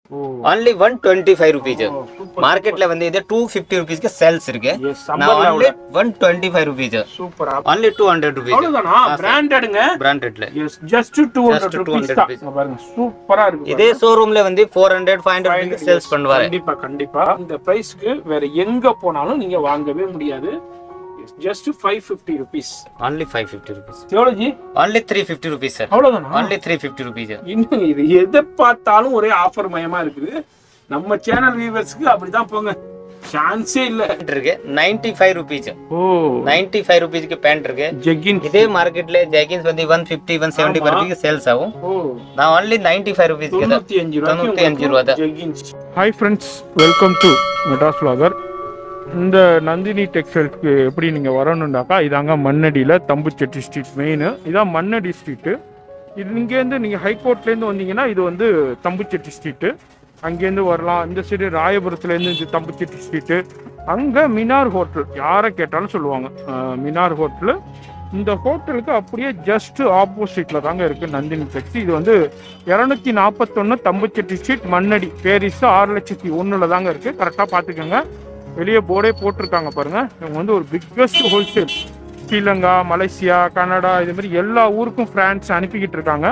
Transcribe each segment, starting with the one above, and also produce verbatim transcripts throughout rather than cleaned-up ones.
only one twenty-five rupees. Market la vande idu two fifty rupees ke sales irke. Now only one twenty-five rupees. Super. Only two hundred rupees. avladana branded nga. Branded la. Yes, just two hundred rupees da. பாருங்க சூப்பரா இருக்கு. இதே ஷோரூம்ல வந்து four hundred five hundred rupees sales பண்ணுவாரு. கண்டிப்பா கண்டிப்பா. இந்த பிரைஸ்க்கு வேற எங்க போனாலும் நீங்க வாங்கவே முடியாது. Just five fifty rupees. Only five fifty rupees. Theology? Only three fifty rupees sir. அவ்வளவுதானா? Only three fifty rupees. இன்னும் இது எதை பார்த்தாலும் ஒரே ஆஃபர் மயமா இருக்குது. நம்ம சேனல் வியூவர்ஸ்க்கு அப்படிதான் போங்க. சான்ஸே இல்ல. இருக்கு ninety-five rupees. ஓ ninety-five rupees के पैंट இருக்கு. ஜெகின்ஸ் இதே மார்க்கெட்ல ஜெகின்ஸ் வந்து one fifty one seventy வரைக்கும் சேல்ஸ் ஆகும். ஓ நான் only ninety-five rupees க்கு தான். ninety-five ரூபாய் தான். Jeggings. Hi friends, welcome to Madras vlogger. இந்த நந்தினி டெக்ஸ்டைல்ஸ்க்கு எப்படி நீங்கள் வரணுண்டாக்கா இதாங்க மண்ணடியில் தம்புச்செட்டி ஸ்ட்ரீட் மெயின். இதான் மண்ணடி ஸ்ட்ரீட்டு. இது இங்கேருந்து நீங்கள் ஹைகோர்ட்லேருந்து வந்தீங்கன்னா இது வந்து தம்புச்செட்டி ஸ்ட்ரீட்டு. அங்கேருந்து வரலாம். இந்த சைடு ராயபுரத்துலேருந்து இது தம்புச்செட்டி ஸ்ட்ரீட்டு. அங்கே மினார் ஹோட்டல் யாரை கேட்டாலும் சொல்லுவாங்க மினார் ஹோட்டலு. இந்த ஹோட்டலுக்கு அப்படியே ஜஸ்ட் ஆப்போசிட்டில் தாங்க இருக்குது நந்தினி டெக்ஸ். இது வந்து இரநூத்தி நாற்பத்தொன்று தம்புச்செட்டி ஸ்ட்ரீட் மண்ணடி பேரிஸ் ஆறு லட்சத்தி ஒன்றில் தாங்க இருக்குது. கரெக்டாக பார்த்துக்கோங்க. வெளியே போர்டே போட்டிருக்காங்க பாருங்க. இவங்க வந்து ஒரு biggest wholesale. Sri Lanka, Malaysia, Canada இது மாதிரி எல்லா ஊருக்கும் பிரான்ஸ் அனுப்பிக்கிட்டு இருக்காங்க.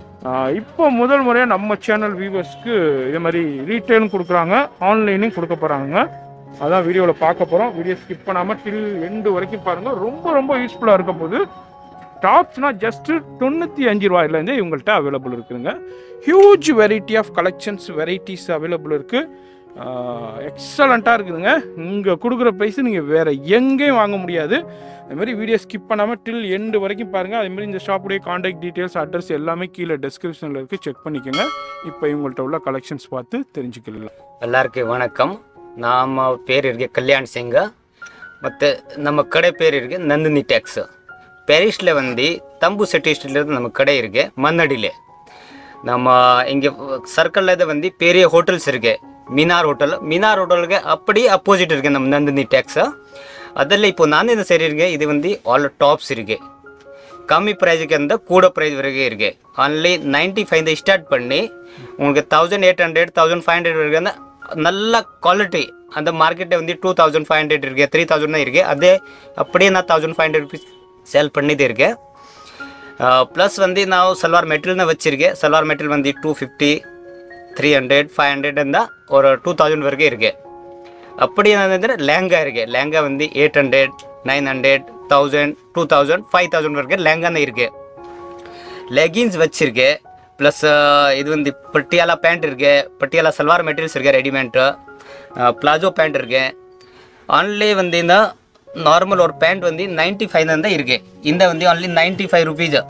இப்போ முதல் முறையாக நம்ம சேனல் வியூவர்ஸ்க்கு இது மாதிரி ரீட்டைலும் கொடுக்குறாங்க, ஆன்லைனையும் கொடுக்க போகிறாங்க. அதான் வீடியோவில் பார்க்க போகிறோம். வீடியோ ஸ்கிப் பண்ணாமல் டில் எண்டு வரைக்கும் பாருங்கள். ரொம்ப ரொம்ப யூஸ்ஃபுல்லாக இருக்கும் போது டாப்ஸ்னால் ஜஸ்ட்டு தொண்ணூற்றி அஞ்சு ரூபாயிலேருந்தே இவங்கள்ட்ட அவைலபிள் இருக்குதுங்க. Huge variety of collections varieties available இருக்குது. எக்ஸலண்ட்டாக இருக்குதுங்க. இங்கே கொடுக்குற ப்ரைஸு நீங்கள் வேறு எங்கேயும் வாங்க முடியாது. அதுமாதிரி வீடியோ ஸ்கிப் பண்ணாமல் டில் எண்டு வரைக்கும் பாருங்கள். அதேமாதிரி இந்த ஷாப்புடைய காண்டாக்ட் டீட்டெயில்ஸ் அட்ரஸ் எல்லாமே கீழே டிஸ்கிரிப்ஷனில் இருக்குது, செக் பண்ணிக்கோங்க. இப்போ இவங்கள்ட்ட உள்ள கலெக்ஷன்ஸ் பார்த்து தெரிஞ்சுக்கலாம். எல்லாருக்கும் வணக்கம். நம்ம பேர் இருக்கு கல்யாண் சிங். ಮತ್ತು ನಮ್ಮ ಕಡೆ பேர் இருக்கு நந்தினி டெக்ஸ். ಪ್ಯಾರಿಸ್ல வந்து தம்புச்செட்டி ஸ்ட்ரீட்ல நம்ம கடை இருக்கு மண்ணடியில. நம்ம இங்கே சர்க்கிளில் வந்து பெரிய ஹோட்டல்ஸ் இருக்கு. ಮಿನಾರ್ ಹೋಟೆಲ್ ಮಿನಾರ್ ಹೋಟೆಲ್ಗೆ ಅಪ್ಪಡಿ ಅಪೋಸಿಟ್ ಇருக்கு ನಮ್ಮ ನಂದಿನಿ ಟ್ಯಾಕ್ಸ್. ಅದರಲ್ಲಿ இப்போ நான் இந்த சரி இருக்கு. இது வந்து ஆல் டாப்ஸ் இருக்கு. கம்மி ப்ரைஸுக்கு அந்த கூட ப்ரைஸ் வரைக்கும் இருக்கு. ஒன்லி நைன்ட்டி ஃபைவ் ஸ்டார்ட் பண்ணி உங்களுக்கு thousand eight hundred thousand five hundred வரைக்கும் அந்த நல்ல குவாலிட்டி அந்த மார்க்கெட்டில் வந்து டூ தௌசண்ட் ஃபைவ் ஹண்ட்ரட் இருக்கு, த்ரீ தௌசண்ட் தான் இருக்குது. அதே அப்படியே நான் thousand five hundred rupees sale பண்ணிட்டு இருக்கேன். ப்ளஸ் வந்து நான் சல்வார் மெட்டீரியல் தான் வச்சுருக்கேன். சல்வார் மெட்டீரியல் வந்து two fifty three hundred five hundred இருந்தால் ஒரு டூ தௌசண்ட் வரைக்கும் இருக்குது. அப்படி என்னது லேங்கா இருக்குது. லேங்கா வந்து eight hundred nine hundred thousand two thousand five thousand வரைக்கும் லேங்கா தான் இருக்குது. லெகின்ஸ் வச்சுருக்கேன். ப்ளஸ் இது வந்து பட்டியாலா பேண்ட் இருக்கு, பட்டியாலா சல்வார் மெட்டீரியல்ஸ் இருக்கு, ரெடிமேட்டு பிளாஜோ பேண்ட் இருக்கு. ஆன்லே வந்து இந்த நார்மல் ஒரு பேண்ட் வந்து நைன்ட்டி ஃபைவ் தான் இருக்குது. இந்த வந்து only ninety five rupees.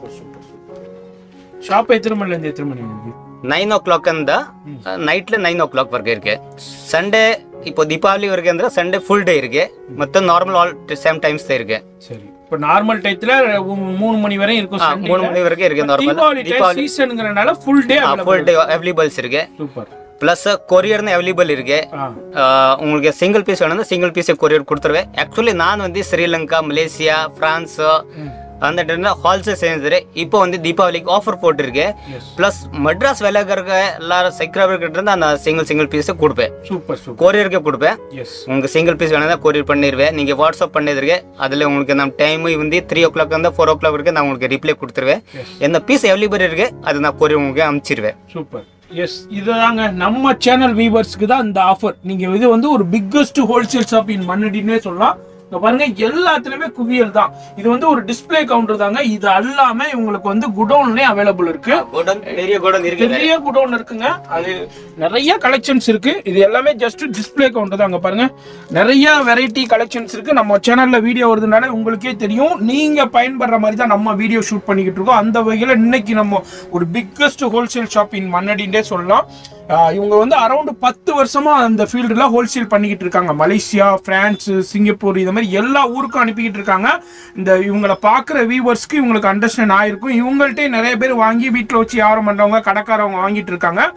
Shop எத்தனை மணிலேருந்து எத்தனை மணி இருக்குது? ನೈನ್ ಓ ಕ್ಲಾಕ್ ಅಂದ ನೈಟ್ಲ ನೈನ್ ಓ ಕ್ಲಾಕ್ ವರ್ಗೆ ಇருக்கு. ಸಂಡೇ இப்போ தீபாவளி வரைக்கும் ಅಂದ್ರೆ ಸಂಡೇ ಫುಲ್ ಡೇ இருக்கு. ಮತ್ತೆ நார்மல் ஆல் சேம் டைம்ஸ் தான் இருக்கு. சரி, இப்போ நார்மல் டைத்துல மூணு மணி வரை இருக்கும். மூணு மணி வரைக்கும் இருக்கு நார்மல். தீபாவளி சீசன்ங்கறனால full day full day availables இருக்கு. சூப்பர். ப்ளஸ் கொரியர்னு அவைலபிள் இருக்கு. உங்களுக்கு சிங்கிள் பீஸ் வேணும்னா சிங்கிள் பீஸ் கொரியர் கொடுத்துருவேன். ஆக்சுவலி நான் வந்து ஸ்ரீலங்கா, மலேசியா, பிரான்ஸ் அந்த டைம்ல ஹால்சேல் செஞ்சுரு. இப்போ வந்து தீபாவளிக்கு ஆஃபர் போட்டுருக்கு. ப்ளஸ் மெட்ராஸ் விலைக்கு எல்லாரும் சைக்கிள் இருந்து அந்த சிங்கிள் சிங்கிள் பீஸ் கொடுப்பேன். Super super. கொரியருக்கு கொடுப்பேன். உங்களுக்கு சிங்கிள் பீஸ் வேணா கொரியர் பண்ணிடுவேன். நீங்கள் வாட்ஸ்அப் பண்ணிருக்கேன். அதில் உங்களுக்கு நம்ம டைம் வந்து த்ரீ ஓ கிளாக் வந்து ஃபோர் ஓ கிளாக் வரைக்கும் நான் உங்களுக்கு ரிப்ளை கொடுத்துருவேன். எந்த பீஸ் அவைலபிள் இருக்கு அது நான் கொரியர் உங்களுக்கு அனுப்பிச்சிருவேன். சூப்பர். எஸ், இதுதாங்க நம்ம சேனல் வியூவர்ஸ்க்கு தான் இந்த ஆஃபர். நீங்கள் இது வந்து ஒரு பிக்கஸ்ட் ஹோல்சேல் ஷாப் இன் மண்ணடினே சொல்லலாம். பாருங்க, எல்லாத்துலயுமே குவியல் தான். இது வந்து ஒரு டிஸ்பிளே கவுண்டர் தாங்க. இது அல்லாம இவங்களுக்கு வந்து குடோன்லயே அவைலபிள் இருக்கு. பெரிய குடோன் இருக்கு, பெரிய குடோன் இருக்குங்க. அது நிறைய கலெக்ஷன்ஸ் இருக்கு. இது எல்லாமே ஜஸ்ட் டிஸ்பிளே கவுண்டர் தாங்க. பாருங்க, நிறைய வெரைட்டி கலெக்ஷன்ஸ் இருக்கு. நம்ம சேனல்ல வீடியோ வருதுனால உங்களுக்கே தெரியும். நீங்க பயன்படுற மாதிரி தான் நம்ம வீடியோ ஷூட் பண்ணிக்கிட்டு இருக்கோம். அந்த வகையில இன்னைக்கு நம்ம ஒரு பிக்கஸ்ட் ஹோல்சேல் ஷாப் இன் மண்ணடினே சொல்லலாம். இவங்க வந்து அரௌண்ட் பத்து வருஷமா அந்த ஃபீல்டுல ஹோல்சேல் பண்ணிக்கிட்டு இருக்காங்க. மலேசியா, பிரான்ஸ், சிங்கப்பூர் இது மாதிரி எல்லா ஊருக்கும் அனுப்பிக்கிட்டு இருக்காங்க. இந்த இவங்களை பார்க்குற வியூவர்ஸ்க்கு இவங்களுக்கு அண்டர்ஸ்டாண்ட் ஆயிருக்கும். இவங்கள்ட்டே நிறைய பேர் வாங்கி வீட்டில் வச்சு வியாபாரம் பண்றவங்க, கடைக்காரவங்க வாங்கிட்டு இருக்காங்க.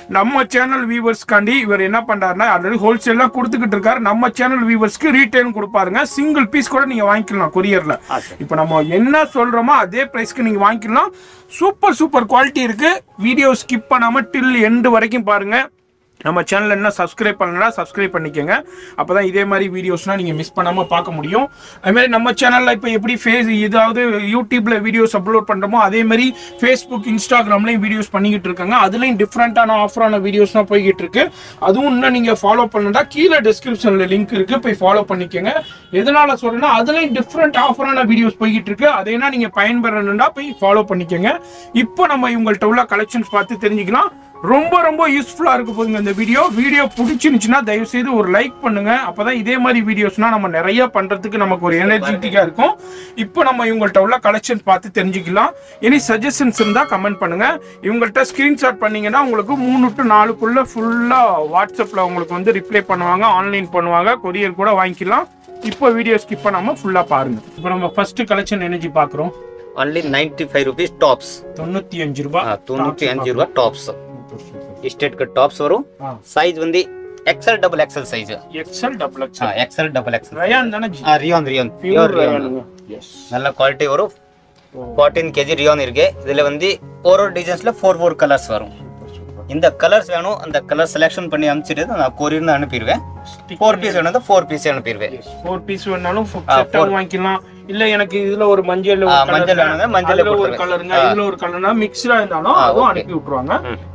நம்ம சேனல் வியூவர்ஸ்க்காண்டி இவர் என்ன பண்றாருன்னா ஆல்ரெடி ஹோல்சேல்லாம் கொடுத்துக்கிட்டு இருக்காரு. நம்ம சேனல் வியூவர்ஸ்க்கு ரீட்டைல் கொடுப்பாருங்க. சிங்கிள் பீஸ் கூட நீங்க வாங்கிக்கலாம் கொரியர்ல. இப்போ நம்ம என்ன சொல்றோமோ அதே பிரைஸ்க்கு நீங்க வாங்கிக்கலாம். சூப்பர் சூப்பர் குவாலிட்டி இருக்கு. வீடியோ ஸ்கிப் பண்ணாம டில் எண்டு வரைக்கும் பாருங்க. நம்ம சேனல் என்ன சப்ஸ்கிரைப் பண்ணலன்னா சப்ஸ்கிரைப் பண்ணிக்கோங்க. அப்போ தான் இதே மாதிரி வீடியோஸ்லாம் நீங்கள் மிஸ் பண்ணாமல் பார்க்க முடியும். அதுமாதிரி நம்ம சேனலில் இப்போ எப்படி ஃபேஸ் ஏதாவது யூடியூப்பில் வீடியோஸ் அப்லோட் பண்ணுறோமோ அதேமாதிரி ஃபேஸ்புக் இன்ஸ்டாகிராம்லேயும் வீடியோஸ் பண்ணிக்கிட்டு இருக்காங்க. அதுலேயும் டிஃப்ரெண்ட்டான ஆஃபரான வீடியோஸ்லாம் போய்கிட்டு இருக்கு. அதுவும் இன்னும் நீங்கள் ஃபாலோ பண்ணா கீழே டிஸ்கிரிப்ஷனில் லிங்க் இருக்குது, போய் ஃபாலோ பண்ணிக்கோங்க. எதனால் சொல்கிறேன்னா அதுலேயும் டிஃப்ரெண்ட் ஆஃபரான வீடியோஸ் போய்கிட்டு இருக்கு. அதேனா நீங்கள் பயன்பெறணுன்னா போய் ஃபாலோ பண்ணிக்கோங்க. இப்போ நம்ம இவங்கள்ட்ட உள்ள கலெக்ஷன்ஸ் பார்த்து தெரிஞ்சுக்கலாம். ரொம்ப ரொம்ப யூஸ்ஃபுல்லாக இருக்க போதுங்க இந்த வீடியோ. வீடியோ பிடிச்சிருந்துச்சுன்னா தயவுசெய்து ஒரு லைக் பண்ணுங்க. அப்போதான் இதே மாதிரி வீடியோஸ்னால் நம்ம நிறைய பண்ணுறதுக்கு நமக்கு ஒரு எனர்ஜெட்டிக்காக இருக்கும். இப்போ நம்ம இவங்கள்ட்ட உள்ள கலெக்ஷன் பார்த்து தெரிஞ்சுக்கலாம். எனி சஜஷன்ஸ் இருந்தால் கமெண்ட் பண்ணுங்க. இவங்கள்ட்ட ஸ்க்ரீன்ஷாட் பண்ணீங்கன்னா உங்களுக்கு மூணு டு நாலுக்குள்ள ஃபுல்லாக வாட்ஸ்அப்பில் உங்களுக்கு வந்து ரிப்ளை பண்ணுவாங்க, ஆன்லைன் பண்ணுவாங்க, கொரியர் கூட வாங்கிக்கலாம். இப்போ வீடியோ ஸ்கிப் பண்ணாமல் ஃபுல்லாக பாருங்க. இப்போ நம்ம ஃபர்ஸ்ட் கலெக்ஷன் எனர்ஜி பார்க்குறோம். only ninety-five rupees tops. தொண்ணூற்றி அஞ்சு ரூபாய் தொண்ணூற்றி அஞ்சு ரூபாய் டாப்ஸ். ஸ்ட்ரெயிட் கட் டாப்ஸ் வரும். சைஸ் வந்து XL double XL size. XL double XL. XL double XL. Rayon தானே? ஆ rayon rayon pure rayon. Yes நல்ல குவாலிட்டி வரும். பதினான்கு கேஜி ரியான் இருக்கு. இதுல வந்து ஒரு ஒரு டிசைன்ஸ்ல ஃபோர் ஃபோர் கலர்ஸ் வரும். இந்த கலர்ஸ் வேணும் அந்த கலர் செலக்ஷன் பண்ணி அனுப்பிச்சிட்டு நான் கொரியர்னு அனுப்பிடுவேன். ஃபோர் பீஸ் வேணும் ஃபோர் பீஸ் அனுப்பிடுவேன். ஃபோர் பீஸ் வேணாலும் செட்டா வாங்கிக்கலாம். இல்ல எனக்கு இதுல ஒரு மஞ்சள் மஞ்சள் வேணுங்க மஞ்சள் ஒரு கலருங்க, இதுல ஒரு கலர்னா மிக்ஸ்டா இருந்தாலும் அதுவும் அனுப்பி விட்டுருவாங்க.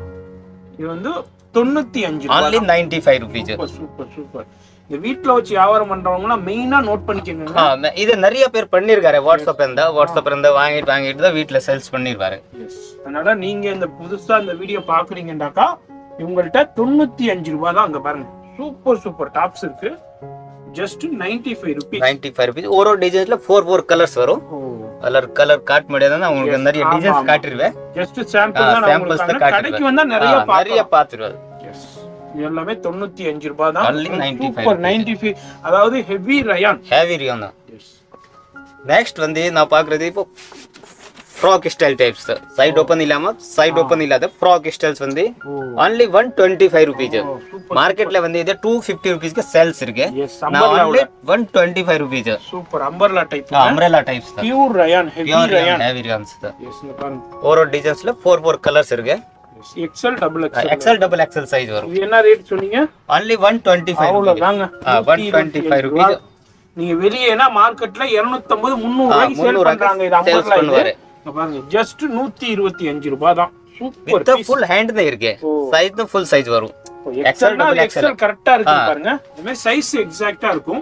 இது வந்து தொண்ணூத்தி அஞ்சு only ninety-five rupees. Super super. இந்த வீட்ல வச்சு வியாபாரம் பண்றவங்கலாம் மெயினா நோட் பண்ணிக்கங்க. இது நிறைய பேர் பண்ணிருக்காரு. வாட்ஸ்அப் இருந்தா வாட்ஸ்அப் இருந்தா வாங்கிட்டு வாங்கிட்டு தான் வீட்ல சேல்ஸ் பண்ணிருவாரு. அதனால நீங்க இந்த புதுசா இந்த வீடியோ பாக்குறீங்கன்னாக்கா இவங்கள்ட்ட தொண்ணூத்தி அஞ்சு ரூபாய் தான். அங்க பாருங்க சூப்பர் சூப்பர் டாப்ஸ் இருக்கு. Just ninety-five rupees. ninety-five rupees. ஒரு ஒரு டிசைன்ஸ்ல ஃபோர் ஃபோர் கலர்ஸ் வரும். கலர் கலர் காட்ட முடியாதுன்னா உங்களுக்கு நிறைய டிசைன்ஸ் காட்டிடுவேன். ஜஸ்ட் சாம்பிள் தான் சாம்பிள்ஸ் தான் காட்டிடுவேன். கடைக்கு வந்தா நிறைய நிறைய பாத்துருவாரு. எஸ் எல்லாமே தொண்ணூத்தி அஞ்சு ரூபாய் தான். only ninety-five. Super ninety-five. அதாவது ஹெவி ரயான். ஹெவி ரயான் தான். நெக்ஸ்ட் வந்து நான் பாக்குறது இப்போ frock style types. Side open இல்லாம சைடு ஓபன் இல்லாத ஃப்ராக் ஸ்டைல்ஸ் வந்து only one twenty-five rupees. மார்க்கெட்ல வந்து இது two fifty rupees க்கு சேல்ஸ் இருக்கு. நான் only one twenty-five rupees. Super umbrella type. Umbrella types தான். Pure rayon heavy rayon heavy rayons தான். எஸ் பாருங்க ஒரு ஒரு டிசைன்ஸ்ல four four கலர்ஸ் இருக்கு. XL double XL. XL double XL size வரும். இது என்ன ரேட் சொன்னீங்க? only one twenty-five. அவ்வளவுதாங்க. one twenty-five rupees. நீங்க வெளியேனா மார்க்கெட்ல இருநூத்தி ஐம்பது முந்நூறு ரூபாய்க்கு சேல் பண்றாங்க. இது அம்பர்லா இது பாருங்க ஜஸ்ட் நூத்தி இருபத்தி அஞ்சு ரூபாய் தான். சூப்பர். வித் ஃபுல் ஹேண்ட் தான் இருக்கு. சைஸ் தான் ஃபுல் சைஸ் வரும். எக்ஸ்எல் டபுள் எக்ஸ்எல் கரெக்ட்டா இருக்கு பாருங்க. இந்த சைஸ் எக்ஸாக்ட்டா இருக்கும்.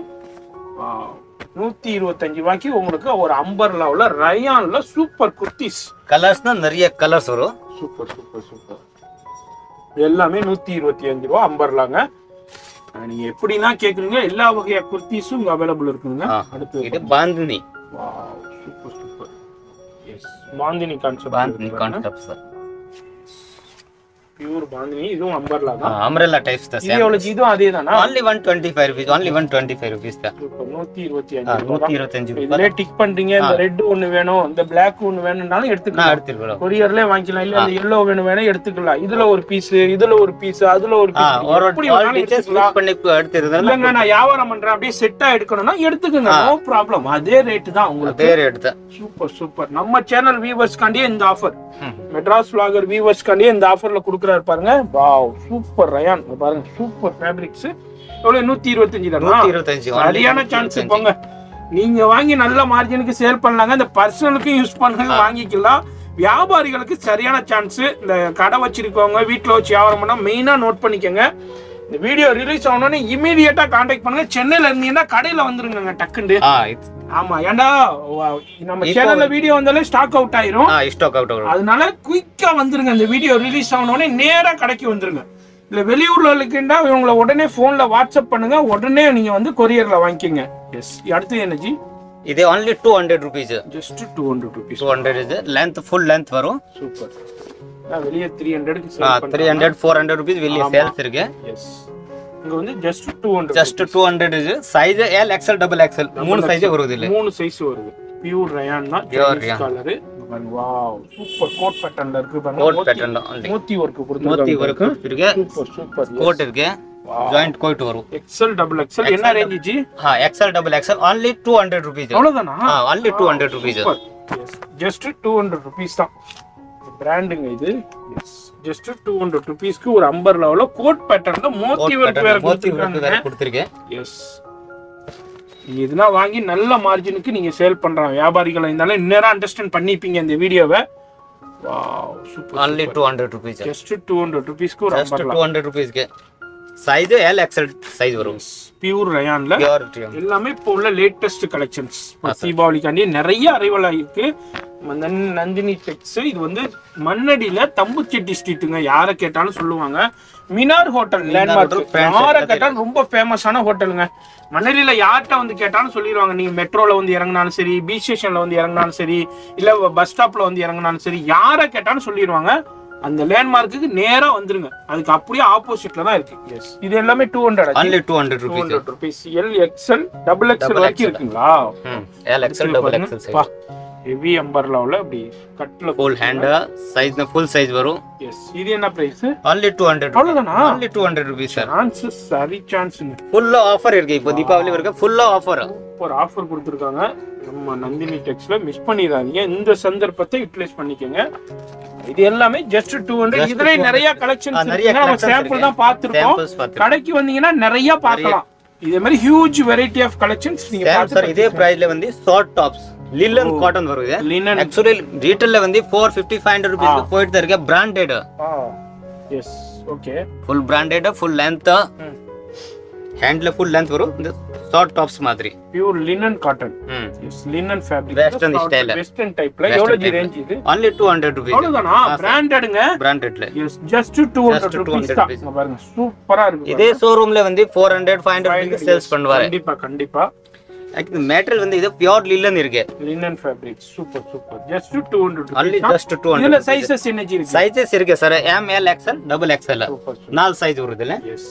நூத்தி இருபத்தி அஞ்சு ரூபாய்க்கு உங்களுக்கு ஒரு அம்பர்லாவுல ரயான்ல சூப்பர் குர்த்திஸ். கலர்ஸ் தான் நிறைய கலர்ஸ் வரும். Super super super. எல்லாமே நூத்தி இருபத்தி அஞ்சு ரூபாய் அம்பர்லாங்க. நீங்க எப்படினா கேக்குறீங்க எல்லா வகைய குர்த்திஸும் இங்க அவேலபிள் இருக்குங்க. அடுத்து இது bandhani. Wow super super. Yes bandhani concept. Bandhani concepts. Pure bandhani. இதுவும் அம்பர்லா தான். அம்பரேலா டைப்ஸ் தான். இது எவ்வளவு? இதுவும் அதேதானா? only one twenty-five rupees. only one twenty-five rupees தான். நூத்தி இருபத்தி அஞ்சு. நூத்தி இருபத்தி அஞ்சு ரூபாய். இதுல டிக் பண்றீங்க இந்த ரெட் ஒன்னு வேணும் இந்த Black ஒன்னு வேணும்னாலும் எடுத்துக்கலாம். எடுத்துக்கலாம். கொரியர்லயே வாங்கிக்கலாம். இல்ல இந்த yellow வேணும் வேணா எடுத்துக்கலாம். இதுல ஒரு பீஸ் இதுல ஒரு பீஸ் அதுல ஒரு பீஸ் ஒரு ஒரு டிசைன்ஸ் யூஸ் பண்ணி எடுத்துறதுனால இல்லங்க நான் வியாபாரம் பண்றேன் அப்படியே செட்டா எடுக்கணும்னா எடுத்துக்கங்க. No problem. அதே ரேட் தான் உங்களுக்கு. அதே ரேட் தான். Super super. நம்ம சேனல் வியூவர்ஸ் காண்டியே இந்த ஆஃபர். மெட்ராஸ் vlogger வியூவர்ஸ் காண்டியே இந்த ஆஃபர்ல குடுக்குறாரு பாருங்க. வாவ் சூப்பர் ரயான் பாருங்க சூப்பர் ஃபேப்ரிக்ஸ். எவ்வளவு? நூத்தி இருபத்தி அஞ்சு தான். நூத்தி இருபத்தி அஞ்சு. சரியான சான்ஸ் போங்க. நீங்க வாங்கி நல்ல மார்ஜினுக்கு சேல் பண்ணலாங்க. இந்த பர்சனலுக்கும் யூஸ் பண்ணுங்க வாங்கிக்கலாம். வியாபாரிகளுக்கு சரியான சான்ஸ். இந்த கடை வச்சிருக்கவங்க வீட்டுல வச்சு வியாபாரம் பண்ணா மெயினா நோட் பண்ணிக்கோங்க. இந்த வீடியோ ரிலீஸ் ஆனோடனே இமீடியட்டா கான்டாக்ட் பண்ணுங்க. சென்னையில இருந்தீங்கன்னா கடையில வந்துருங்க டக்குண்டு. ஆமா ஏண்டா நம்ம சேனல்ல வீடியோ வந்தாலே ஸ்டாக் அவுட் ஆயிரும். ஸ்டாக் அவுட் ஆயிரும். அதனால குயிக்கா வந்துருங்க. இந்த வீடியோ ரிலீஸ் ஆனோடனே நேரா கடைக்கு வந்துருங்க. இல்ல வெளியூர்ல இருக்குன்னா இவங்களை உடனே போன்ல வாட்ஸ்அப் பண்ணுங்க. உடனே நீங்க வந்து கொரியர்ல வாங்கிக்கங்க. எஸ் அடுத்து எனர்ஜி. இது only two hundred rupees. Just two hundred rupees. two hundred இது லெந்த் ஃபுல் லெந்த் வரும். சூப்பர். நான் வெளிய three hundred க்கு சேல் பண்றேன். three hundred four hundred rupees வெளிய சேல்ஸ் இருக்கு. எஸ் இங்க வந்து just two hundred. Just two hundred இது size L X L double X L மூணு சைஸ் வருது இல்ல. மூணு சைஸ் வருது. பியூர் ரயான் தான். Pure rayon. Colour wow super coat பேட்டர்ன்ல இருக்கு பாருங்க. கோட் பேட்டர்ன் மோத்தி வர்க் மோத்தி கொடுத்திருக்காங்க. வர்க் இருக்கு. Super super. கோட் இருக்கு. ஜாயிண்ட் கோட் வரும். எக்ஸ்எல் டபுள் எக்ஸ்எல் என்ன ரேஞ்ச் ஜி? ஹா XL double XL only two hundred rupees. அவ்வளவுதானா? ஹா only two hundred rupees. Just two hundred rupees தான். பிராண்டுங்க இது. எஸ் ஜஸ்ட் two hundred rupeesக்கு ஒரு அம்பர்லால கோட் பேட்டர்ன்ல மோத்தி வர்க் வேற கொடுத்திருக்காங்க. எஸ் இதனா வாங்கி நல்ல மார்ஜினுக்கு நீங்க சேல் பண்றாங்க. வியாபாரிகளா இருந்தாலும் இன்னேரா அண்டர்ஸ்டாண்ட் பண்ணிப்பீங்க இந்த வீடியோவை. Wow super. only two hundred rupees. Just two hundred rupeesக்கு ஒரு just umbrella. two hundred rupees க்கு size L X L size வரும். பியூர் ரயான்ல பியூர் எல்லாமே இப்போ உள்ள லேட்டஸ்ட் கலெக்ஷன்ஸ். தீபாவளிக்காண்டி நிறைய அரைவல் ஆயிருக்கு. நந்தினி டெக்ஸ் இது வந்து மண்ணடியில தம்புச்செட்டி ஸ்ட்ரீட்டுங்க. யாரை கேட்டாலும் சொல்லுவாங்க. Minar hotel landmark. யாரை கேட்டாலும் ரொம்ப ஃபேமஸான ஹோட்டலுங்க. மண்ணடியில யார்கிட்ட வந்து கேட்டாலும் சொல்லிடுவாங்க. நீங்க மெட்ரோல வந்து இறங்கினாலும் சரி, பி ஸ்டேஷன்ல வந்து இறங்கினாலும் சரி, இல்ல பஸ் ஸ்டாப்ல வந்து இறங்கினாலும் சரி, யாரை கேட்டாலும் சொல்லிடுவாங்க. அந்த லேண்ட்மார்க்குக்கு நேரா வந்துருங்க. அதுக்கு அப்படியே ஆப்போசிட்ல தான் இருக்கு. எஸ் இது எல்லாமே two hundred. only two hundred rupees. two hundred rupees. L X L double X L வரைக்கும் இருக்குங்களா? ம் L X L double X L size. Heavy அம்பர்லால அப்படி கட்ல ஃபுல் ஹேண்ட் சைஸ்ல ஃபுல் சைஸ் வரும். எஸ் இது என்ன பிரைஸ்? only two hundred. அவ்வளவுதானா? only two hundred rupees sir. Chances சரி சான்ஸ்ங்க. ஃபுல் ஆஃபர் இருக்கு. இப்போ தீபாவளி வரைக்கும் ஃபுல் ஆஃபர். ஒரு ஆஃபர் கொடுத்திருக்காங்க. நம்ம நந்தினி டெக்ஸ்ல மிஸ் பண்ணிடாதீங்க. இந்த சந்தர்ப்பத்தை யூட்டிலைஸ் பண்ணிக்கங்க. இது எல்லாமே ஜஸ்ட் two hundred. இதுல நிறைய கலெக்ஷன்ஸ் இருக்கு. நம்ம சாம்பிள் தான் பார்த்திருக்கோம். கடைக்கு வந்தீங்கன்னா நிறைய பார்க்கலாம். இதே மாதிரி ஹியூஜ் வெரைட்டி ஆஃப் கலெக்ஷன்ஸ் நீங்க பார்த்து சார் இதே பிரைஸ்ல வந்து ஷார்ட் டாப்ஸ் லினன் காட்டன் வரும். இது லினன் एक्चुअली ரீட்டெயில்ல வந்து four fifty five hundred rupees க்கு போயிட்டு இருக்கு. Branded. Yes okay. Full branded full length. ஹேண்ட்ல ஃபுல் லெந்த் வரும். இந்த ஷார்ட் டாப்ஸ் மாதிரி பியூர் லினன் காட்டன். ம் yes linen fabric. Western style. Western டைப்ல எவ்வளவு ஜி ரேஞ்ச் இது? only two hundred rupees. அவ்வளவுதானா? பிராண்டட்ங்க. பிராண்டட்ல. Yes just two hundred rupees தான். பாருங்க சூப்பரா இருக்கு. இதே ஷோரூம்ல வந்து four hundred five hundred rupees sales பண்ணுவாங்க. கண்டிப்பா கண்டிப்பா. இது மெட்டீரியல் வந்து இது பியூர் லினன் இருக்கு. Linen fabric super super. Just two hundred rupees. only just two hundred. இதுல சைஸஸ் என்ன ஜி இருக்கு? சைஸஸ் இருக்கு sir. M L X L double X L. நாலு சைஸ் வருதுல. எஸ்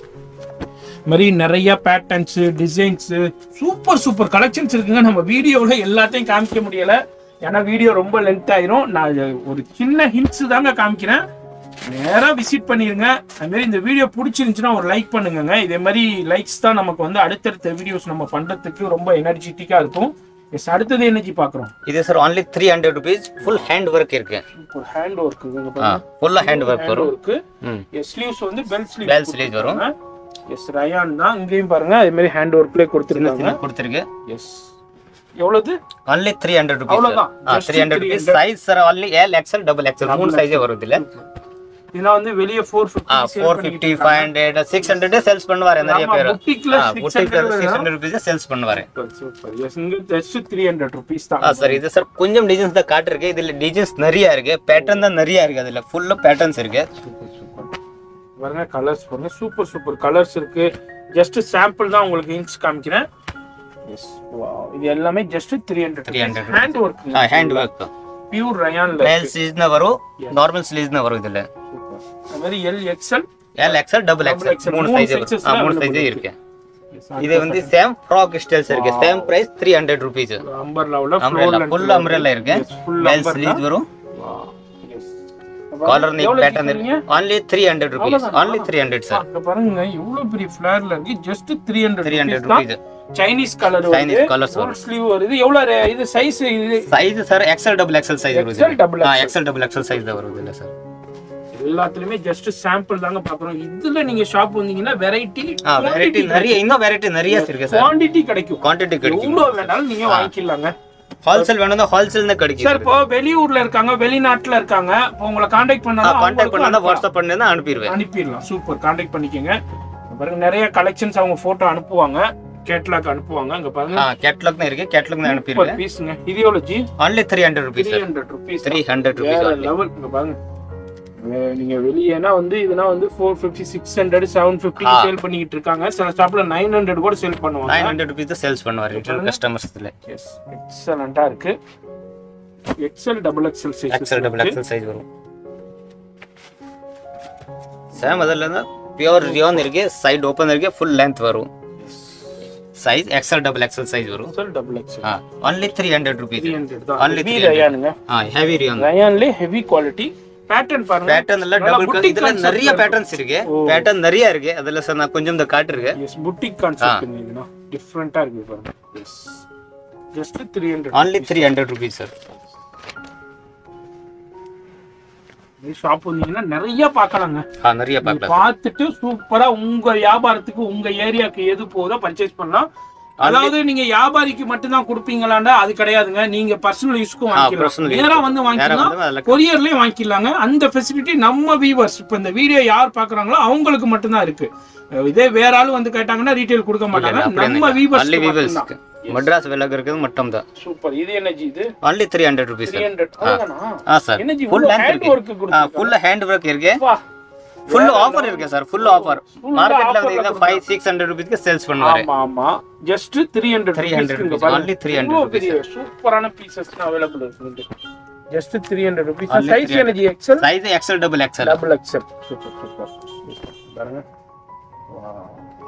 மாதிரி நிறைய patterns designs super super collections இருக்குங்க. நம்ம வீடியோல எல்லாத்தையும் காமிக்க முடியல. ஏன்னா வீடியோ ரொம்ப லென்த் ஆயிரும். நான் ஒரு சின்ன ஹிண்ட்ஸ் தாங்க காமிக்கிறேன். நேரா விசிட் பண்ணிருங்க. அது மாதிரி இந்த வீடியோ பிடிச்சிருந்துச்சுன்னா ஒரு லைக் பண்ணுங்க. இதே மாதிரி லைக்ஸ் தான் நமக்கு வந்து அடுத்தடுத்த வீடியோஸ் நம்ம பண்றதுக்கு ரொம்ப எனர்ஜெட்டிக்கா இருக்கும். எஸ் அடுத்தது எனர்ஜி பாக்குறோம். இது sir only three hundred rupees. Full hand work இருக்கு. சூப்பர் ஹேண்ட் வர்க் இங்க பாருங்க. ஃபுல் ஹேண்ட் வர்க் வரும். ம் எஸ் ஸ்லீவ்ஸ் வந்து பெல் ஸ்லீவ். பெல் ஸ்லீவ் வரும். எஸ் ரயான் தான். இங்கேயும் பாருங்க அதே மாதிரி ஹேண்ட் வர்க்ல கொடுத்திருக்காங்க. கொடுத்திருக்கு. எஸ் எவ்வளவு? only three hundred rupees. அவ்வளவுதான். three hundred rupees. Size sir only L X L double X L மூணு சைஸே வருது இல்ல. இதெல்லாம் வந்து வெளிய four fifty four fifty five hundred six hundred sales பண்ணுவாரு நிறைய பேர். புட்டிக்ல six hundred rupees சேல்ஸ் பண்ணுவாரு. சூப்பர். எஸ் இங்க just three hundred rupees தான். ஆ சார் இது சார் கொஞ்சம் டிசைன்ஸ் தான் காட்டிருக்கு. இதுல டிசைன்ஸ் நிறைய இருக்கு. பேட்டர்ன் தான் நிறைய இருக்கு. அதுல ஃபுல்லா பேட்டர்ன்ஸ் இருக்கு. Super super. பாருங்க கலர்ஸ் பாருங்க சூப்பர் சூப்பர் கலர்ஸ் இருக்கு. ஜஸ்ட் சாம்பிள் தான் உங்களுக்கு இன்ச் காமிக்கிறேன். எஸ் வாவ் இது எல்லாமே just three hundred. Hand work. ஆ ஹேண்ட் வர்க். பியூர் ரயான்ல. மேல் ஸ்லீவ்ஸ்னா வரும். நார்மல் ஸ்லீவ்ஸ்னா வரும் இதுல. அது மாதிரி L X L L X L double X L மூணு சைஸ் இருக்கு. ஆ மூணு சைஸ் இருக்கு. இது வந்து சேம் ஃப்ராக் ஸ்டைல்ஸ் இருக்கு. Same price three hundred rupees. அம்பர்லால ஃபுல் அம்பரல்லா இருக்கு. மேல் ஸ்லீவ் வரும். வாவ் எஸ் காலர் நீ பேட்டர்ன் இருக்கு. only three hundred rupees. only three hundred sir. அங்க பாருங்க இவ்ளோ பெரிய ஃபிளேர்ல இருக்கு. ஜஸ்ட் three hundred rupees. Chinese colour வருது. சைனீஸ் கலர்ஸ் ஃபுல் ஸ்லீவ் வருது. எவ்வளவு இது சைஸ்? இது size sir X L double X L size வருது. ஆ X L double X L size தான் வருது இல்ல சார். எல்லாத்துலயுமே ஜஸ்ட் சாம்பிள் தாங்க பாக்குறோம். இதுல நீங்க ஷாப் வந்தீங்கன்னா வெரைட்டி ஆ வெரைட்டி நிறைய இன்னும் வெரைட்டி நிறைய இருக்கு சார். குவாண்டிட்டி கிடைக்கும். குவாண்டிட்டி கிடைக்கும். எவ்வளவு வேணாலும் நீங்க வாங்கிக்கலாங்க. ஹோல்சேல் வேணும்னா ஹோல்சேல்ல கிடைக்கும் சார். இப்போ வெளியூர்ல இருக்காங்க, வெளிநாட்டுல இருக்காங்க. இப்போ உங்களை கான்டாக்ட் பண்ணா கான்டாக்ட் பண்ணா வாட்ஸ்அப் பண்ணா அனுப்பிடுவேன். அனுப்பிடலாம். சூப்பர். கான்டாக்ட் பண்ணிக்கங்க. பாருங்க நிறைய கலெக்ஷன்ஸ் அவங்க போட்டோ அனுப்புவாங்க. கேட்டலாக் அனுப்புவாங்க. அங்க பாருங்க. ஆ கேட்டலாக் தான் இருக்கு. கேட்டலாக் தான் அனுப்பிடுவேன். பீஸ்ங்க. இது எவ்வளவு ஜி? only three hundred rupees. three hundred rupees. three hundred rupees. Level இங்க பாருங்க. நீங்க வெளியேனா வந்து இதுனா வந்து four fifty six hundred seven fifty sale பண்ணிட்டு இருக்காங்க. சில ஷாப்ல nine hundred கூட சேல் பண்ணுவாங்க. nine hundred rupees சேல்ஸ் பண்ணுவாங்க ரிட்டெயில் கஸ்டமர்ஸ்ல. எஸ் எக்ஸலென்ட்டா இருக்கு. X L double X L size. X L double X L size வரும். சேம் அதல்ல பியூர் ரியான் இருக்கு. சைடு ஓபன் இருக்கு. ஃபுல் லெந்த் வரும். Size XL double XL size வரும் எக்ஸ்எல் டபுள் எக்ஸ்எல் ஆ only three hundred rupees three hundred தான் only heavy ரயானுங்க ஆ ஹெவி ரியான் ரயான்ல ஹெவி குவாலிட்டி பேட்டர்ன் பாருங்க பேட்டர்ன் எல்லாம் டபுள் கலர் இதுல நிறைய பேட்டர்ன்ஸ் இருக்கு பேட்டர்ன் நிறைய இருக்கு அதுல சார் நான் கொஞ்சம் இந்த காட்டுறேன் எஸ் புட்டிக் கான்செப்ட் இதுனா டிஃபரண்டா இருக்கு பாருங்க yes just three hundred only three hundred rupees sir இந்த ஷாப் வந்தீங்கன்னா நிறைய பார்க்கலாங்க ஆ நிறைய பார்க்கலாம் பார்த்துட்டு சூப்பரா உங்க வியாபாரத்துக்கு உங்க ஏரியாக்கு எது போதோ பர்ச்சேஸ் பண்ணலாம் அதாவது நீங்க வியாபாரிக்கு மட்டும் தான் கொடுப்பீங்களாண்டா அது கிடையாதுங்க நீங்க பர்சனல் யூஸ்க்கும் வாங்கிக்கலாம் நேரா வந்து வாங்கிக்கலாம் கொரியர்லயே வாங்கிக்கலாங்க அந்த ஃபெசிலிட்டி நம்ம வியூவர்ஸ் இப்போ இந்த வீடியோ யார் பாக்குறாங்களோ அவங்களுக்கு மட்டும் தான் இருக்கு இதே வேற ஆளு வந்து கேட்டாங்கன்னா ரீட்டைல் கொடுக்க மாட்டாங்க நம்ம வியூவர்ஸ் மட்ராஸ் விலக இருக்குது மட்டும் தான் சூப்பர் இது எனர்ஜி இது only three hundred rupees three hundred அவ்வளவுதானா ஆ sir energy full hand work ஆ full hand work இருக்கு full offer இருக்கு சார் full offer மார்க்கெட்ல வந்து five six hundred rupees க்கு சேல்ஸ் பண்ணுவாரு ஆமா ஆமா just three hundred three hundred rupees only three hundred rupees சூப்பரான பீசஸ் அவேலபிள் இருக்கு just three hundred rupees size energy XL size XL double XL double XL super super பாருங்க wow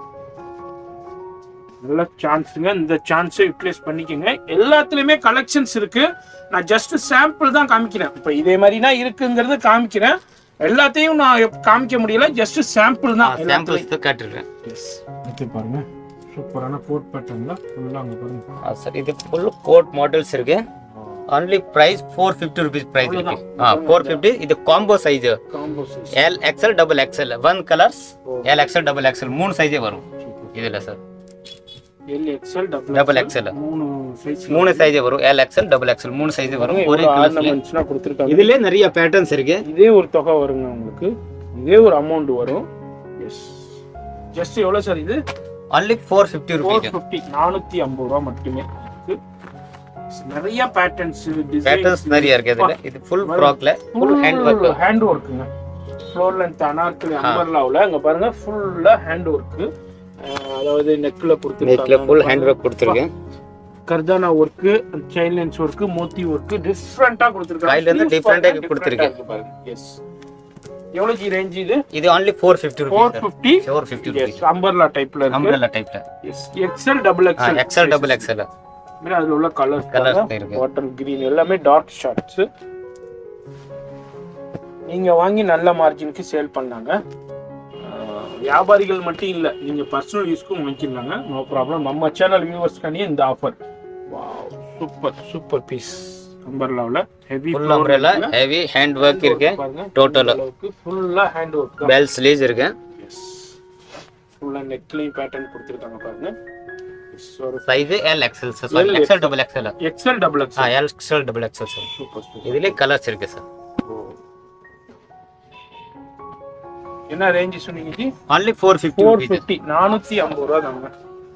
நல்ல சான்ஸ்ங்க இந்த சான்ஸை யூட்டிலைஸ் பண்ணிக்கங்க எல்லாத்துலயுமே கலெக்ஷன்ஸ் இருக்கு நான் ஜஸ்ட் சாம்பிள் தான் காமிக்கிறேன் இப்போ இதே மாதிரினா இருக்குங்கிறது காமிக்கிறேன் எல்லாத்தையும் நான் காமிக்க முடியல ஜஸ்ட் சாம்பிள் தான் சாம்பிள்ஸ் தான் காட்டுறேன் எஸ் இது பாருங்க சூப்பரான கோட் பேட்டர்ன்ல ஃபுல்லா அங்க பாருங்க ஆ சார் இது ஃபுல் கோட் மாடல்ஸ் இருக்கு only price four fifty rupees price இருக்கு ஆ four fifty இது combo size combo size L X L double X L one colors L X L double X L மூணு சைஸே வரும் இதுல sir L X L double double X L மூணு size மூணு சைஸே வரும் L X L double X L மூணு சைஸே வரும் ஒரே கலர்ஸ்ல கொடுத்திருக்காங்க இதுல நிறைய பேட்டர்ன்ஸ் இருக்கு இதே ஒரு தொகை வருங்க உங்களுக்கு இதே ஒரு அமௌண்ட் வரும் எஸ் ஜஸ்ட் எவ்வளவு சார் இது only four fifty rupees four fifty நானூத்தி ஐம்பது ரூபாய் மட்டுமே நிறைய பேட்டர்ன்ஸ் டிசைன்ஸ் பேட்டர்ன்ஸ் நிறைய இருக்கு இதுல இது ஃபுல் ஃப்ராக்ல ஃபுல் ஹேண்ட் வர்க் ஹேண்ட் வர்க்குங்க ஃப்ளோர் லென்த் அனார்கலி அம்பர்லாவுல அங்க பாருங்க ஃபுல்லா ஹேண்ட் வர்க் அதாவது நெக்ல கொடுத்திருக்காங்க நெக்ல ஃபுல் ஹேண்ட் வர்க் கொடுத்திருக்கேன் கர்தானா வர்க் செயின் லைன்ஸ் வர்க் மோத்தி வர்க் டிஃபரண்டா கொடுத்திருக்காங்க கைல இருந்து டிஃபரண்டா கொடுத்திருக்கேன் எஸ் எவ்வளவு ஜி ரேஞ்ச் இது இது only four fifty rupees four fifty four fifty rupees umbrella டைப்ல இருக்கு அம்பர்லா டைப்ல yes XL double XL XL double XL மேல அதுல உள்ள கலர்ஸ் கலர்ஸ் இருக்கு வாட்டர் கிரீன் எல்லாமே டார்க் ஷார்ட்ஸ் நீங்க வாங்கி நல்ல மார்ஜினுக்கு சேல் பண்ணாங்க வியாபாரிகள் மட்டும் இல்ல நீங்க பர்சனல் யூஸ்க்கும் வாங்கிக்கலாங்க நோ ப்ராப்ளம் நம்ம சேனல் வியூவர்ஸ்க்கானே இந்த offer wow super super piece அம்பர்லாவுல heavy full umbrella heavy hand work இருக்கு டோட்டல் ஃபுல்லா ஹேண்ட் வர்க் பெல் ஸ்லீவ்ஸ் இருக்கு எஸ் ஃபுல்லா நெக்லைன் பேட்டர்ன் கொடுத்திருக்காங்க பாருங்க size L X L sir X L double X L X L double X L ஆ L X L double X L sir super super இதுல colours இருக்கு sir என்ன range சொன்னீங்க ஜி only four fifty four fifty நானூத்தி ஐம்பது ரூபாய் தாங்க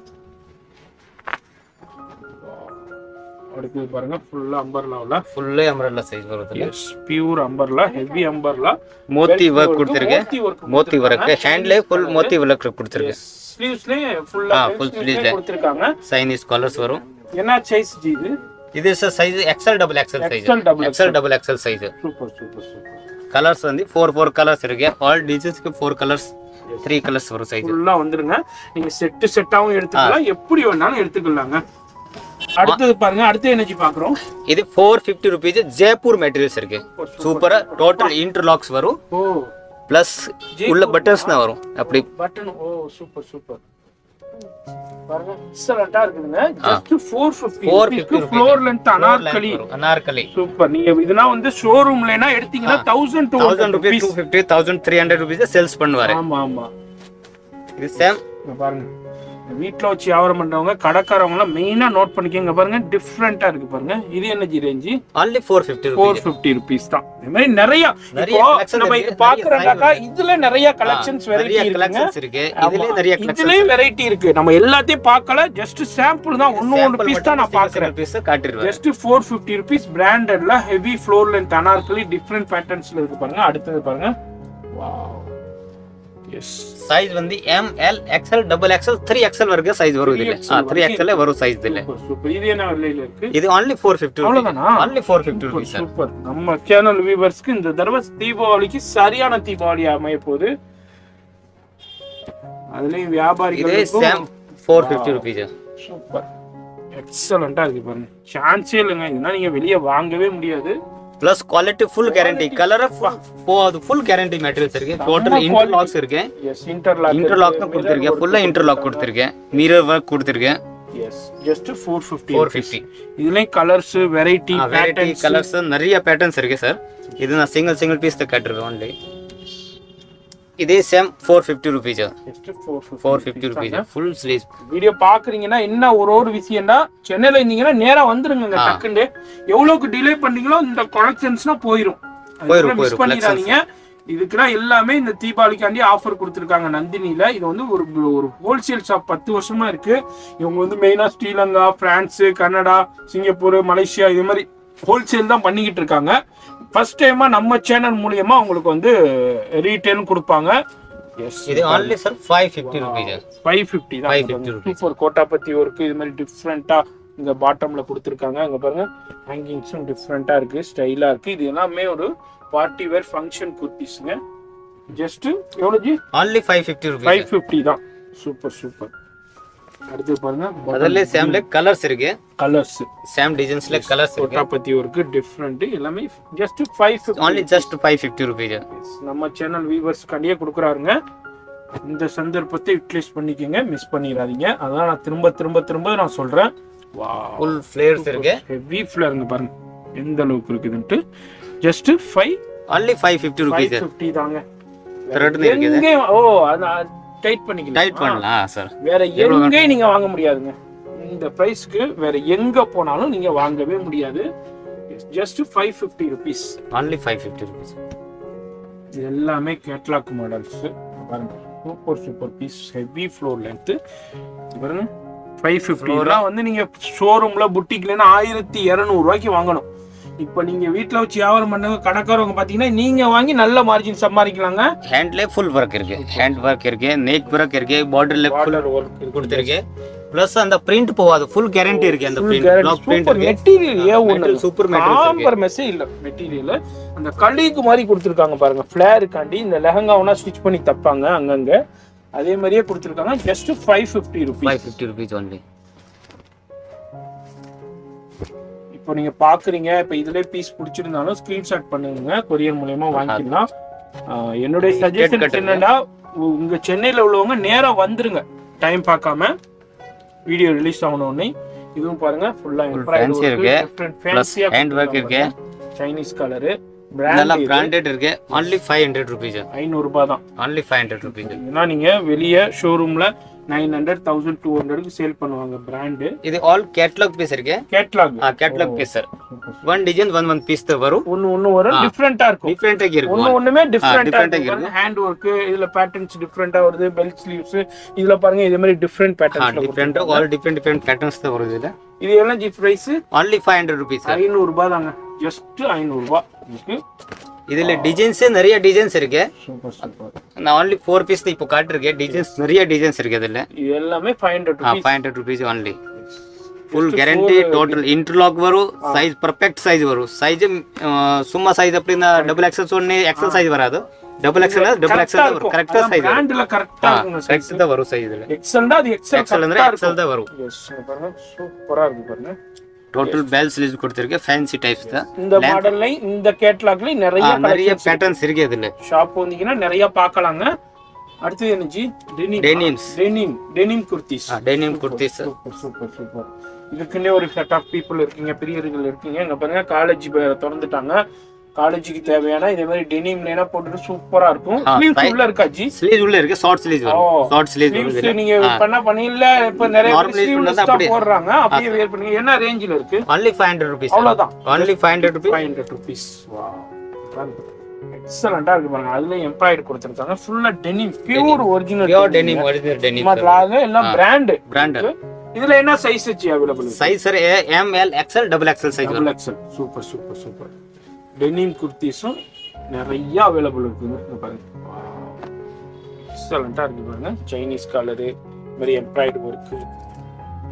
அடுத்து பாருங்க ஃபுல்லா அம்பர்லாவுல ஃபுல்லே அம்பரல்லா சைஸ் வருது yes pure umbrella heavy umbrella மோத்தி வர்க் கொடுத்திருக்கு மோத்தி வர்க் ஹேண்ட்ல ஃபுல் மோத்தி வர்க் கொடுத்திருக்கு ஸ்லீவ்ஸ்லயே ஃபுல்லா ஃபுல் ஸ்லீவ்ல கொடுத்திருக்காங்க சைனீஸ் கலர்ஸ் வரும் என்ன சைஸ் ஜி இது இது sir size X L double X L size X L double X L double X L size super super super colours வந்து four four கலர்ஸ் இருக்கு ஆல் டிசைன்ஸ்க்கு four கலர்ஸ் three கலர்ஸ் வரும் size ஃபுல்லா வந்துருங்க நீங்க செட் செட்டாவும் எடுத்துக்கலாம் எப்படி வேணாலும் எடுத்துக்கலாங்க அடுத்து பாருங்க அடுத்து எனர்ஜி பாக்குறோம் இது four fifty rupees Jaipur materials இருக்கு சூப்பரா டோட்டல் இன்டர்லாக்ஸ் வரும் ஓ பிளஸ் உள்ள பட்டன்ஸ் தான் வரும் அப்படி பட்டன் ஓ சூப்பர் சூப்பர் பாருங்க எக்ஸலென்ட்டா இருக்குங்க ஜஸ்ட் four fifty க்கு floor length anarkali anarkali super நீங்க இதனா வந்து ஷோரூம்லனா எடுத்தீங்கன்னா one thousand two hundred rupees two fifty one thousand three hundred rupees sales பண்ணுவாரு ஆமா ஆமா இது சேம் பாருங்க வீட்ல வச்சு வியாபாரம் பண்றவங்க கடைக்காரவங்க மெயினா நோட் பண்ணிக்கங்க பாருங்க டிஃபரண்டா இருக்கு பாருங்க இது என்ன ஜி range only four fifty four fifty rupees தான் இந்த மாதிரி நிறைய இப்போ நம்ம இது பாக்குறோம்னாக்கா இதுல நிறைய கலெக்ஷன்ஸ் வெரைட்டி இருக்கு இதுல நிறைய கலெக்ஷன்ஸ் இதுலயே வெரைட்டி இருக்கு நம்ம எல்லாத்தையும் பார்க்கல ஜஸ்ட் சாம்பிள் தான் ஒன்னு ஒன்னு பீஸ் தான் நான் பார்க்கறேன் பீஸ் காட்டிடுவேன் ஜஸ்ட் four fifty rupees பிராண்டட்ல heavy floor length anarkali different பேட்டர்ன்ஸ்ல இருக்கு பாருங்க அடுத்து பாருங்க வாவ் எஸ் சைஸ் வந்து M L X L double X L three X L வரைக்கும் சைஸ் வரும் இதுல ஆ three X L வரும் சைஸ் இதுல சூப்பர் இது என்ன விலையில இருக்கு இது only four fifty அவ்வளவுதானா only four fifty rupees sir super நம்ம சேனல் வியூவர்ஸ்க்கு இந்த தடவை தீபாவளிக்கு சரியான தீபாவளி அமைய போகுது அதுலயும் வியாபாரிகளுக்கு இது same four fifty rupees super, எக்ஸலண்டா இருக்கு பாருங்க. சான்ஸே இல்லைங்க, இதெல்லாம் நீங்க வெளியே வாங்கவே முடியாது. Plus quality full guarantee, colour போகாது, ஃபுல் கேரண்டி மெட்டீரியல்ஸ் இருக்கு. டோட்டல் இன்டர்லாக்ஸ் இருக்கு. எஸ், இன்டர்லாக் இன்டர்லாக் தான் கொடுத்திருக்கேன், ஃபுல்லா இன்டர்லாக் கொடுத்திருக்கேன், மிரர் வர்க் கொடுத்திருக்கேன். Yes, just four fifty. four fifty. இதுலயும் கலர்ஸ், வெரைட்டி, வெரைட்டி கலர்ஸ் நிறைய பேட்டர்ன்ஸ் இருக்கு சார். இது நான் சிங்கிள் சிங்கிள் பீஸ் தான் காட்டுறேன் ஒன்லி. இதே same four fifty rupees. Just four fifty. four fifty rupees full sleeve. Video பாக்குறீங்கன்னா என்ன ஒரு ஒரு விஷயம்னா, சென்னையில இருந்தீங்கன்னா நேரா வந்துருங்க டக்குன்னு. எவ்வளவுக்கு டிலே பண்ணீங்களோ இந்த கலெக்ஷன்ஸ்னா போயிரும். போயிரும் மிஸ் பண்ணிடாதீங்க. இதுக்குலாம் எல்லாமே இந்த தீபாவளிக்காண்டி ஆஃபர் கொடுத்துருக்காங்க நந்தினியில. இது வந்து ஒரு ஒரு ஹோல்சேல் ஷாப், பத்து வருஷமா இருக்கு. இவங்க வந்து மெயினா Sri Lanka, France, Canada, Singapore, Malaysia இது மாதிரி ஹோல்சேல் தான் பண்ணிக்கிட்டு இருக்காங்க. ஃபர்ஸ்ட் டைமா நம்ம சேனல் மூலியமா உங்களுக்கு வந்து ரீட்டைல் கொடுப்பாங்க. இது only sir five fifty rupees. five fifty தான். five fifty rupees. சூப்பர் கோட்டா பத்தி ஒர்க் இது மாதிரி டிஃபரெண்டா இந்த பாட்டம்ல கொடுத்துருக்காங்க. அங்க பாருங்க ஹேங்கிங்ஸும் டிஃபரெண்டா இருக்கு, ஸ்டைலா இருக்கு. இது எல்லாமே ஒரு பார்ட்டி வேர் ஃபங்க்ஷன் குர்த்திஸ்ங்க. ஜஸ்ட் எவ்வளவு ஜி? only five fifty rupees. five fifty தான். Super super. அடுத்து பாருங்க, அதல்ல சேம்ல கலர்ஸ் இருக்கு. கலர்ஸ் சேம் டிசைன்ஸ்ல கலர்ஸ் இருக்கு. கோட்டா பத்தி ஒர்க் டிஃபரெண்ட் எல்லாமே ஜஸ்ட் five fifty. only just five fifty rupees. நம்ம சேனல் வியூவர்ஸ் கண்டியே கொடுக்குறாருங்க. இந்த சந்தர்ப்பத்தை யூட்டிலைஸ் பண்ணிக்கங்க, மிஸ் பண்ணிடாதீங்க. அதான் நான் திரும்ப திரும்ப திரும்ப நான் சொல்றேன். வாவ், ஃபுல் ஃப்ளேர்ஸ் இருக்கு. ஹெவி ஃப்ளேர்ங்க பாருங்க எந்த அளவுக்கு இருக்குதுன்னு. Just five only five fifty rupees. five fifty தாங்க. த்ரெட் இருக்குது. எங்க ஓ அத டைட் பண்ணிக்கலாம். டைட் பண்ணலாம் சார். வேற எங்க நீங்க வாங்க முடியாதுங்க. இந்த பிரைஸ்க்கு வேற எங்க போனாலும் நீங்க வாங்கவே முடியாது. Just five fifty rupees. only five fifty rupees. இது எல்லாமே கேட்லாக் மாடல்ஸ் பாருங்க. Super super piece, heavy floor length பாருங்க. five fifty தான் வந்து நீங்க ஷோரூம்ல புட்டிக்லனா ஆயிரத்தி இருநூறு ரூபாய்க்கு வாங்கணும். இப்போ நீங்க வீட்ல வச்சு வியாபாரம் பண்ணவங்க கணக்காரவங்க பாத்தீங்கன்னா நீங்க வாங்கி நல்ல மார்ஜின் சம்பாதிக்கலாங்க. ஹேண்ட்ல ஃபுல் வர்க் இருக்கு, ஹேண்ட் வர்க் இருக்கு, நெக் வர்க் இருக்கு, பார்டர்ல ஃபுல் வர்க் கொடுத்திருக்கு. பிளஸ் அந்த பிரிண்ட் போவாது, ஃபுல் கேரண்டி இருக்கு. அந்த பிரிண்ட் லாக் பிரிண்ட் இருக்கு. மெட்டீரியல் ஏ ஒன்னு சூப்பர் மெட்டீரியல் இருக்கு. காம்பர் மெஸ் இல்ல மெட்டீரியல். அந்த கலிக்கு மாதிரி கொடுத்திருக்காங்க பாருங்க. ஃப்ளேருக்காண்டி இந்த லெஹங்காவனா ஸ்டிட்ச் பண்ணி தப்பாங்க அங்கங்க. அதே மாதிரியே கொடுத்திருக்காங்க. Just five fifty rupees. five fifty rupees only. இப்போ நீங்க பாக்குறீங்க, இப்போ இதுல பீஸ் பிடிச்சிருந்தாலும் ஸ்கிரீன்ஷாட் பண்ணுங்க, கொரியர் மூலமா வாங்கிக்கலாம். என்னுடைய சஜஷன் என்னன்னா, உங்க சென்னையில உள்ளவங்க நேரா வந்துருங்க, டைம் பார்க்காம. வீடியோ ரிலீஸ் ஆன உடனே இதுவும் பாருங்க ஃபுல்லா ஃபேன்சி இருக்கு, பிளஸ் ஹேண்ட் வர்க் இருக்கு, சைனீஸ் கலர், பிராண்டட் பிராண்டட் இருக்கு. only five hundred rupees. ஐநூறு ரூபாய் தான். only five hundred rupees. ஏன்னா நீங்க வெளிய ஷோரூம்ல nine hundred, one thousand two hundred க்கு சேல் பண்ணுவாங்க பிராண்ட். இது ஆல் கேட்டலாக் பீஸ் இருக்கு. கேட்டலாக் ஆ catalogue piece sir. one design one one piece தான் வரும். ஒன்னு ஒன்னு வரும், டிஃபரண்டா இருக்கும். டிஃபரண்டா இருக்கும். ஒன்னு ஒண்ணுமே டிஃபரண்டா இருக்கும். ஹேண்ட் வர்க் இதுல பேட்டர்ன்ஸ் டிஃபரண்டா வருது. பெல்ட் ஸ்லீவ்ஸ் இதுல பாருங்க இதே மாதிரி டிஃபரண்ட் பேட்டர்ன்ஸ்ல different all different different patterns தான் வருது. இதுல இது எல்லாம் ji price only five hundred rupees. ஐநூறு ரூபாய் தாங்க. ஜஸ்ட் ஐநூறு ரூபாய். ஓகே, இதுல டிசைன்ஸ் நிறைய டிசைன்ஸ் இருக்கு. Super super. நான் only four பீஸ் இப்போ காட்டிருக்கேன். டிசைன்ஸ் நிறைய டிசைன்ஸ் இருக்கு. இதுல இது எல்லாமே five hundred rupees. five hundred rupees only. Full guarantee total interlock ಬರು ಸೈಜ್ ಪರ್ಫೆಕ್ಟ್ ಸೈಜ್ ಬರು ಸೈಜ್ ಸುಮ್ಮ ಸೈಜ್ ಅಪ್ಪಿಂದ ಡಬಲ್ ಎಕ್ಸೆಲ್ ಸೊನ್ನೆ ಎಕ್ಸೆಲ್ ಸೈಜ್ ಬರೋದು ಡಬಲ್ ಎಕ್ಸೆಲ್ ಡಬಲ್ ಎಕ್ಸೆಲ್ ಬರು ಕರೆಕ್ಟ್ ಸೈಜ್ ಬ್ರಾಂಡ್ ಎಲ್ಲ ಕರೆಕ್ಟ್ ಆಗುங்க ಕರೆಕ್ಟ್ தான் வரும் சைஸ் இதுல எக்ஸல் தான் அது எக்ஸல் எக்ஸல் ಅಂದ್ರೆ எக்ஸல் தான் வரும் எஸ் பாருங்க சூப்பரா இருக்கு பாருங்க டோட்டல் பெல் ஸ்லீவ்ஸ் கொடுத்திருக்கேன் ஃபேன்சி டைப்ஸ் தான் இந்த மாடல்ல இந்த கேட்டலாக்ல நிறைய நிறைய பேட்டர்ன்ஸ் இருக்கு இதுல ஷாப் வந்தீங்கன்னா நிறைய பார்க்கலாங்க அடுத்து என்ன ji denim denims denim denim kurtis denim kurtis super super super இதுக்குன்னே ஒரு செட் ஆஃப் பீப்புள் இருக்கீங்க பெரியவர்கள் இருக்கீங்க இங்க பாருங்க காலேஜ் திறந்துட்டாங்க காலேஜுக்கு தேவையான இதே மாதிரி டெனிம்ல போட்டுட்டு சூப்பரா இருக்கும் ஸ்லீவ்ஸ் உள்ள இருக்கா ஜி ஸ்லீவ்ஸ் உள்ள இருக்கு ஷார்ட் ஸ்லீவ்ஸ் வரும் ஷார்ட் ஸ்லீவ்ஸ் வருது நீங்க பண்ண பண்ணல இப்ப நிறைய ஸ்லீவ்ஸ் தான் போடுறாங்க அப்படியே வேர் பண்ணி என்ன ரேஞ்சில இருக்கு only five hundred rupees அவ்வளவுதான் only five hundred rupees five hundred rupees wow எக்ஸலென்ட்டா இருக்கு பாருங்க அதுல எம்ப்ராய்டரி கொடுத்திருக்காங்க ஃபுல்லா denim pure original pure denim original denim மத்தலாக எல்லாம் பிராண்ட் பிராண்ட் இதுல என்ன சைஸ் வச்சு available size sir M L X L double X L size double X L super super super denim குர்தீஸும் நிறைய அவைலபிள் இருக்குங்க இங்க பாருங்க எக்ஸலென்ட்டா இருக்கு பாருங்க சைனீஸ் கலர் மாதிரி எம்ப்ராய்டரி வர்க்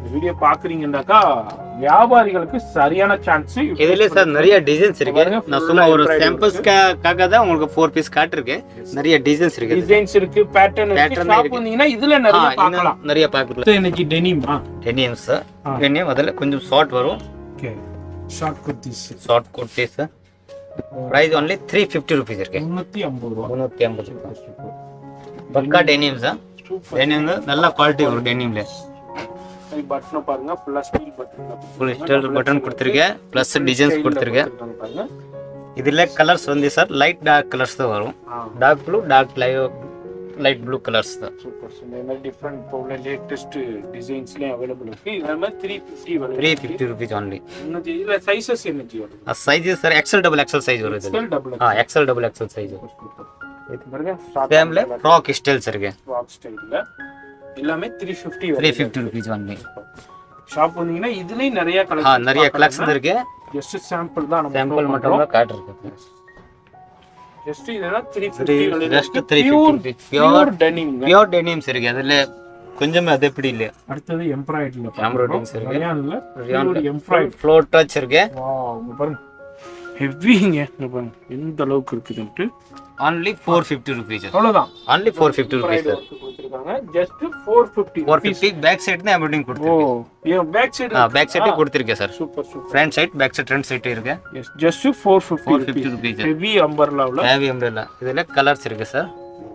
வீடியோ பாக்குறீங்கன்னாக்கா வியாபாரிகளுக்கு சரியான சான்ஸ். இதுல சார் நிறைய டிசைன்ஸ் இருக்கு. நான் சும்மா ஒரு சாம்பிள்ஸ்க்காக தான் உங்களுக்கு ஃபோர் பீஸ் காட்டிருக்கேன். நிறைய டிசைன்ஸ் இருக்கு, டிசைன்ஸ் இருக்கு, பேட்டர்ன் இருக்கு. ஷாப் வந்தீங்கன்னா இதுல நிறைய பார்க்கலாம், நிறைய பார்க்கலாம். இன்னைக்கு டெனிம் டெனிம் சார், டெனிம் அதுல கொஞ்சம் ஷார்ட் வரும். Okay, short kurtis, short kurtis price only three fifty rupees இருக்கு. முந்நூற்று ஐம்பது ரூபாய். முந்நூற்று ஐம்பது ரூபாய். பக்கா டெனிம் சார். டெனிம் நல்ல குவாலிட்டி வரும். டெனிம்ல பட்டன் பாருங்க, ஃபுல்லா steel button, full steel button கொடுத்திருக்கேன், பிளஸ் டிசைன்ஸ் கொடுத்திருக்கேன். இதுல கலர்ஸ் வந்து சார் லைட் டார்க் கலர்ஸ் தான் வரும். Dark blue, dark light blue colours தான். சூப்பர். இந்த மாதிரி டிஃபரண்ட் போல லேட்டஸ்ட் டிசைன்ஸ்லயே அவேலபிள் இருக்கு. இதெல்லாம் three fifty வரும். three fifty rupees only. இன்னது இதுல சைஸஸ் என்னது வரும்? Size sir XL double XL size வரும். இதுல எக்ஸ்எல் டபுள் ஆ எக்ஸ்எல் டபுள் எக்ஸ்எல் சைஸ் வரும். இது பாருங்க, ஃபேமிலி ஃப்ராக் ஸ்டைல்ஸ் இருக்கு. ஃப்ராக் ஸ்டைல்ல எல்லாமே three fifty வரும். three fifty rupees only. Shop வந்தீங்கன்னா இதுலயே நிறைய ஆ கலெக்ஷன் நிறைய கலெக்ஷன் இருக்கு. ஜஸ்ட் சாம்பிள் தான், நம்ம சாம்பிள் மட்டும் தான் காட்டிருக்கு. ஜஸ்ட் இதெல்லாம் three fifty வரும். Just three fifty. Pure denim, pure denims இருக்கு. அதுல கொஞ்சம் அது எப்படி இல்ல. அடுத்து எம்ப்ராய்டரில எம்ப்ராய்டரிங்ஸ் இருக்கு. ரயான்ல பியூர் எம்ப்ராய்டரி ஃப்ளோர் டச் இருக்கு. வாவ், இங்க பாருங்க ஹெவிங்க. இங்க பாருங்க எந்த அளவுக்கு இருக்குதுன்ட்டு. only four fifty rupees. அவ்வளவுதான். only four fifty rupees sir. கொடுத்திருக்காங்க. just four fifty. four fifty back side தான் எம்ப்ராய்டிங் ஓ, கொடுத்திருக்கேன். ஏ பேக் சைடு. ஆ பேக் சைடு கொடுத்திருக்கேன் sir. Super super. Front side, back side, front side இருக்கு. Yes, just four fifty rupees. Heavy அம்பர்லாவுல. Heavy umbrella. இதுல கலர்ஸ் இருக்கு சார்.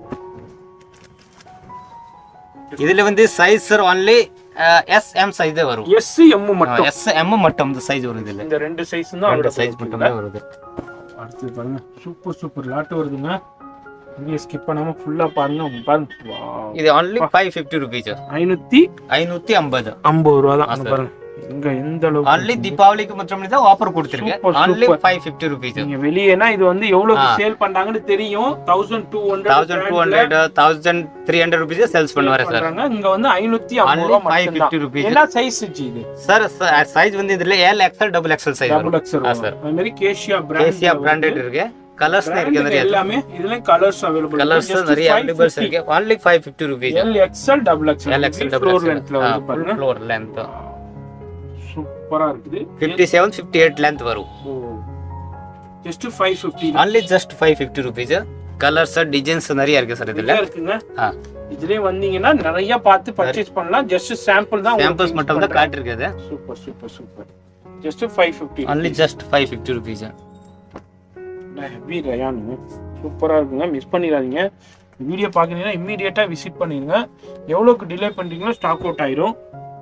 இதுல வந்து size sir only S M size தான் வரும். S M மட்டும். S M மட்டும் இந்த சைஸ் வரும். இதுல இந்த ரெண்டு சைஸ் தான் ரெண்டு சைஸ் மட்டும் தான் வருது. அடுத்து பாருங்க, சூப்பர் சூப்பர் லாட் வருதுங்க. இங்க ஸ்கிப் பண்ணாம ஃபுல்லா பாருங்க. பாருங்க, வாவ். இது only five fifty rupees. ஐநூற்று ஐநூற்று ஐம்பது. ஐம்பது ரூபாய் தான் பாருங்க. இங்க எந்த அளவுக்கு only தீபாவளிக்கு மட்டும் தான் ஆஃபர் கொடுத்திருக்கேன். only five fifty rupees. நீங்க வெளியேனா இது வந்து எவ்வளவுக்கு சேல் பண்றாங்கன்னு தெரியும். twelve hundred twelve hundred rupees sales பண்ணுவாரு சார். இங்க வந்து ஐநூற்று ஐம்பது ரூபாய் மட்டும் தான். rupees. என்ன சைஸ் இது சார்? சைஸ் வந்து இதுல L X L double X L size double X L. Sir. அந்த மாதிரி கேஷியா பிராண்ட், கேஷியா பிராண்டட் இருக்கு. கலர்ஸ் இருக்கு நிறைய. எல்லாமே இதுல கலர்ஸ் அவேலபிள். கலர்ஸ் நிறைய அவேலபிள்ஸ் இருக்கு. only five fifty rupees. L X L double X L. L X L double X L பாருங்க. ஃப்ளோர் லெந்த் சூப்பரா இருக்குது. fifty-seven fifty-eight லெந்த் வரும். just five fifty. only just five fifty rupees. Colours designs நிறைய இருக்கு sir இதுல. இருக்குங்க. இதுலயே வந்தீங்கன்னா நிறைய பார்த்து பர்ச்சேஸ் பண்ணலாம். ஜஸ்ட் சாம்பிள் தான், சாம்பிள்ஸ் மட்டும் தான் காட்டிருக்குது. Super super super. just five fifty. only just five fifty rupees. Heavy rayon சூப்பரா இருக்குங்க. மிஸ் பண்ணிடாதீங்க. வீடியோ பாக்குறீங்கன்னா இமிடியேட்டா விசிட் பண்ணிருங்க. எவ்வளவுக்கு டிலே பண்றீங்களோ ஸ்டாக் அவுட் ஆயிரும்.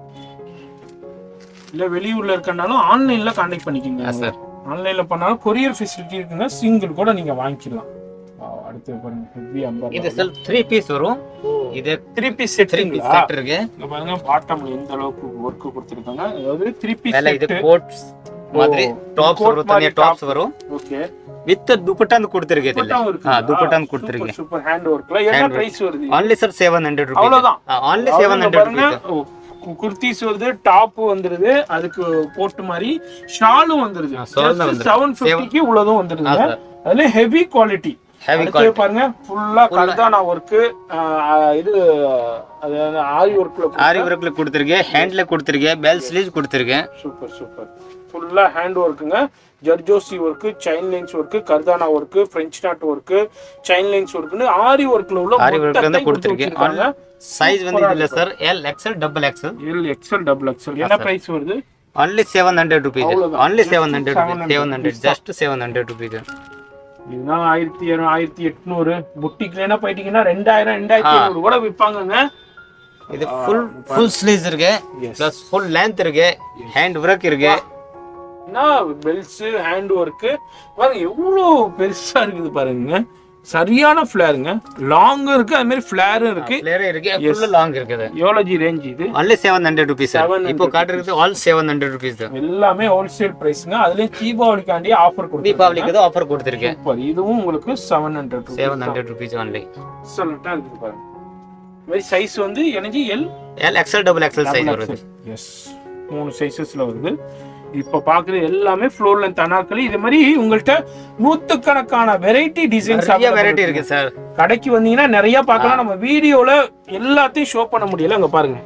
இல்ல வெளியூர்ல இருக்கனாலும் ஆன்லைன்ல கான்டாக்ட் பண்ணிக்கோங்க சார். ஆன்லைன்ல பண்ணாலும் கொரியர் ஃபெசிலிட்டி இருக்குங்க. சிங்கிள் கூட நீங்க வாங்கிக்கலாம். அடுத்து பாருங்க, ஹெவி அம்பர். இது செல் three பீஸ் வரும். இது three piece set three piece set இருக்கு. இங்க பாருங்க பாட்டம்ல எந்த அளவுக்கு வர்க் கொடுத்திருக்காங்க. அதாவது three பீஸ் செட். இது கோட்ஸ் மாதிரி டாப்ஸ் வரும். தனியா டாப்ஸ் வரும். ஓகே, வித் துப்பட்டான் கொடுத்திருக்கேன் இதுல. ஆ துப்பட்டான் கொடுத்திருக்கேன். சூப்பர் ஹேண்ட் வர்க்ல. என்ன பிரைஸ் வருது? only sir seven hundred rupees. அவ்வளவுதான். only seven hundred rupees. Kurtis வருது, டாப் வந்துருது, அதுக்கு போட்டு மாதிரி ஷாலும் வந்துருது. seven fifty க்கு உள்ளதும் வந்துருது. அதுல ஹெவி குவாலிட்டி. ஹெவி குவாலிட்டி பாருங்க. ஃபுல்லா கர்தானா வர்க். இது அது ஆரி வர்க்ல ஆரி வர்க்ல கொடுத்திருக்கேன். ஹேண்ட்ல கொடுத்திருக்கேன். பெல் ஸ்லீவ் கொடுத்திருக்கேன். Super super. ஃபுல்லா ஹேண்ட் வர்க்குங்க. Zardozi work, chain lines work, கர்தானா work, French knot work, chain lines வர்க்னு ஆரி வர்க்ல உள்ள ஆரி வர்க்ல வந்து கொடுத்திருக்கேன். சைஸ் வந்து இதுல sir L X L double X L. L X L double X L. என்ன பிரைஸ் வருது? only seven hundred rupees. only seven hundred rupees. seven hundred, just seven hundred rupees. இதுனா ஆயிரத்து ஆயிரத்து எட்நூறு. புட்டிக்லனா போயிட்டீங்கன்னா ரெண்டாயிரம் ரெண்டாயிரத்து ஐநூறு கூட விப்பாங்கங்க. இது ஃபுல் ஃபுல் ஸ்லீவ்ஸ் இருக்கு. பிளஸ் ஃபுல் லெந்த் இருக்கு. ஹேண்ட் வர்க் இருக்கு. பெல்ட்ஸ், ஹேண்ட் ஒர்க் பாருங்க எவ்வளவு பெருசா இருக்குது பாருங்க. சரியான ஃபிளேருங்க. லாங் இருக்கு, அதே மாதிரி ஃபிளேரும் இருக்கு. ஃபிளேர் இருக்கு, ஃபுல் லாங் இருக்குது. எவ்வளவு ரேஞ்ச் இது? only seven hundred rupees. இப்போ காட்டுறது all seven hundred rupees தான். எல்லாமே ஹோல்சேல் பிரைஸ்ங்க. அதுலயும் தீபாவளிக்காண்டி ஆஃபர் கொடுத்து தீபாவளிக்கு தான் ஆஃபர் கொடுத்திருக்கேன். சூப்பர். இதுவும் உங்களுக்கு seven hundred rupees. seven hundred rupees only. எக்ஸலென்ட்டா இருக்கு பாருங்க. மாதிரி சைஸ் வந்து எனர்ஜி L L X L double X L size வருது. எஸ், மூணு சைஸஸ்ல வருது. இப்போ பாக்குறது எல்லாமே ஃப்ளோர் லெந்த் அனார்கலி. இது மாதிரி உங்கள்ட்ட நூத்துக்கணக்கான வெரைட்டி டிசைன்ஸ் நிறைய வெரைட்டி இருக்கு சார். கடைக்கு வந்தீங்கன்னா நிறைய பார்க்கலாம். நம்ம வீடியோல எல்லாத்தையும் ஷோ பண்ண முடியல. அங்க பாருங்க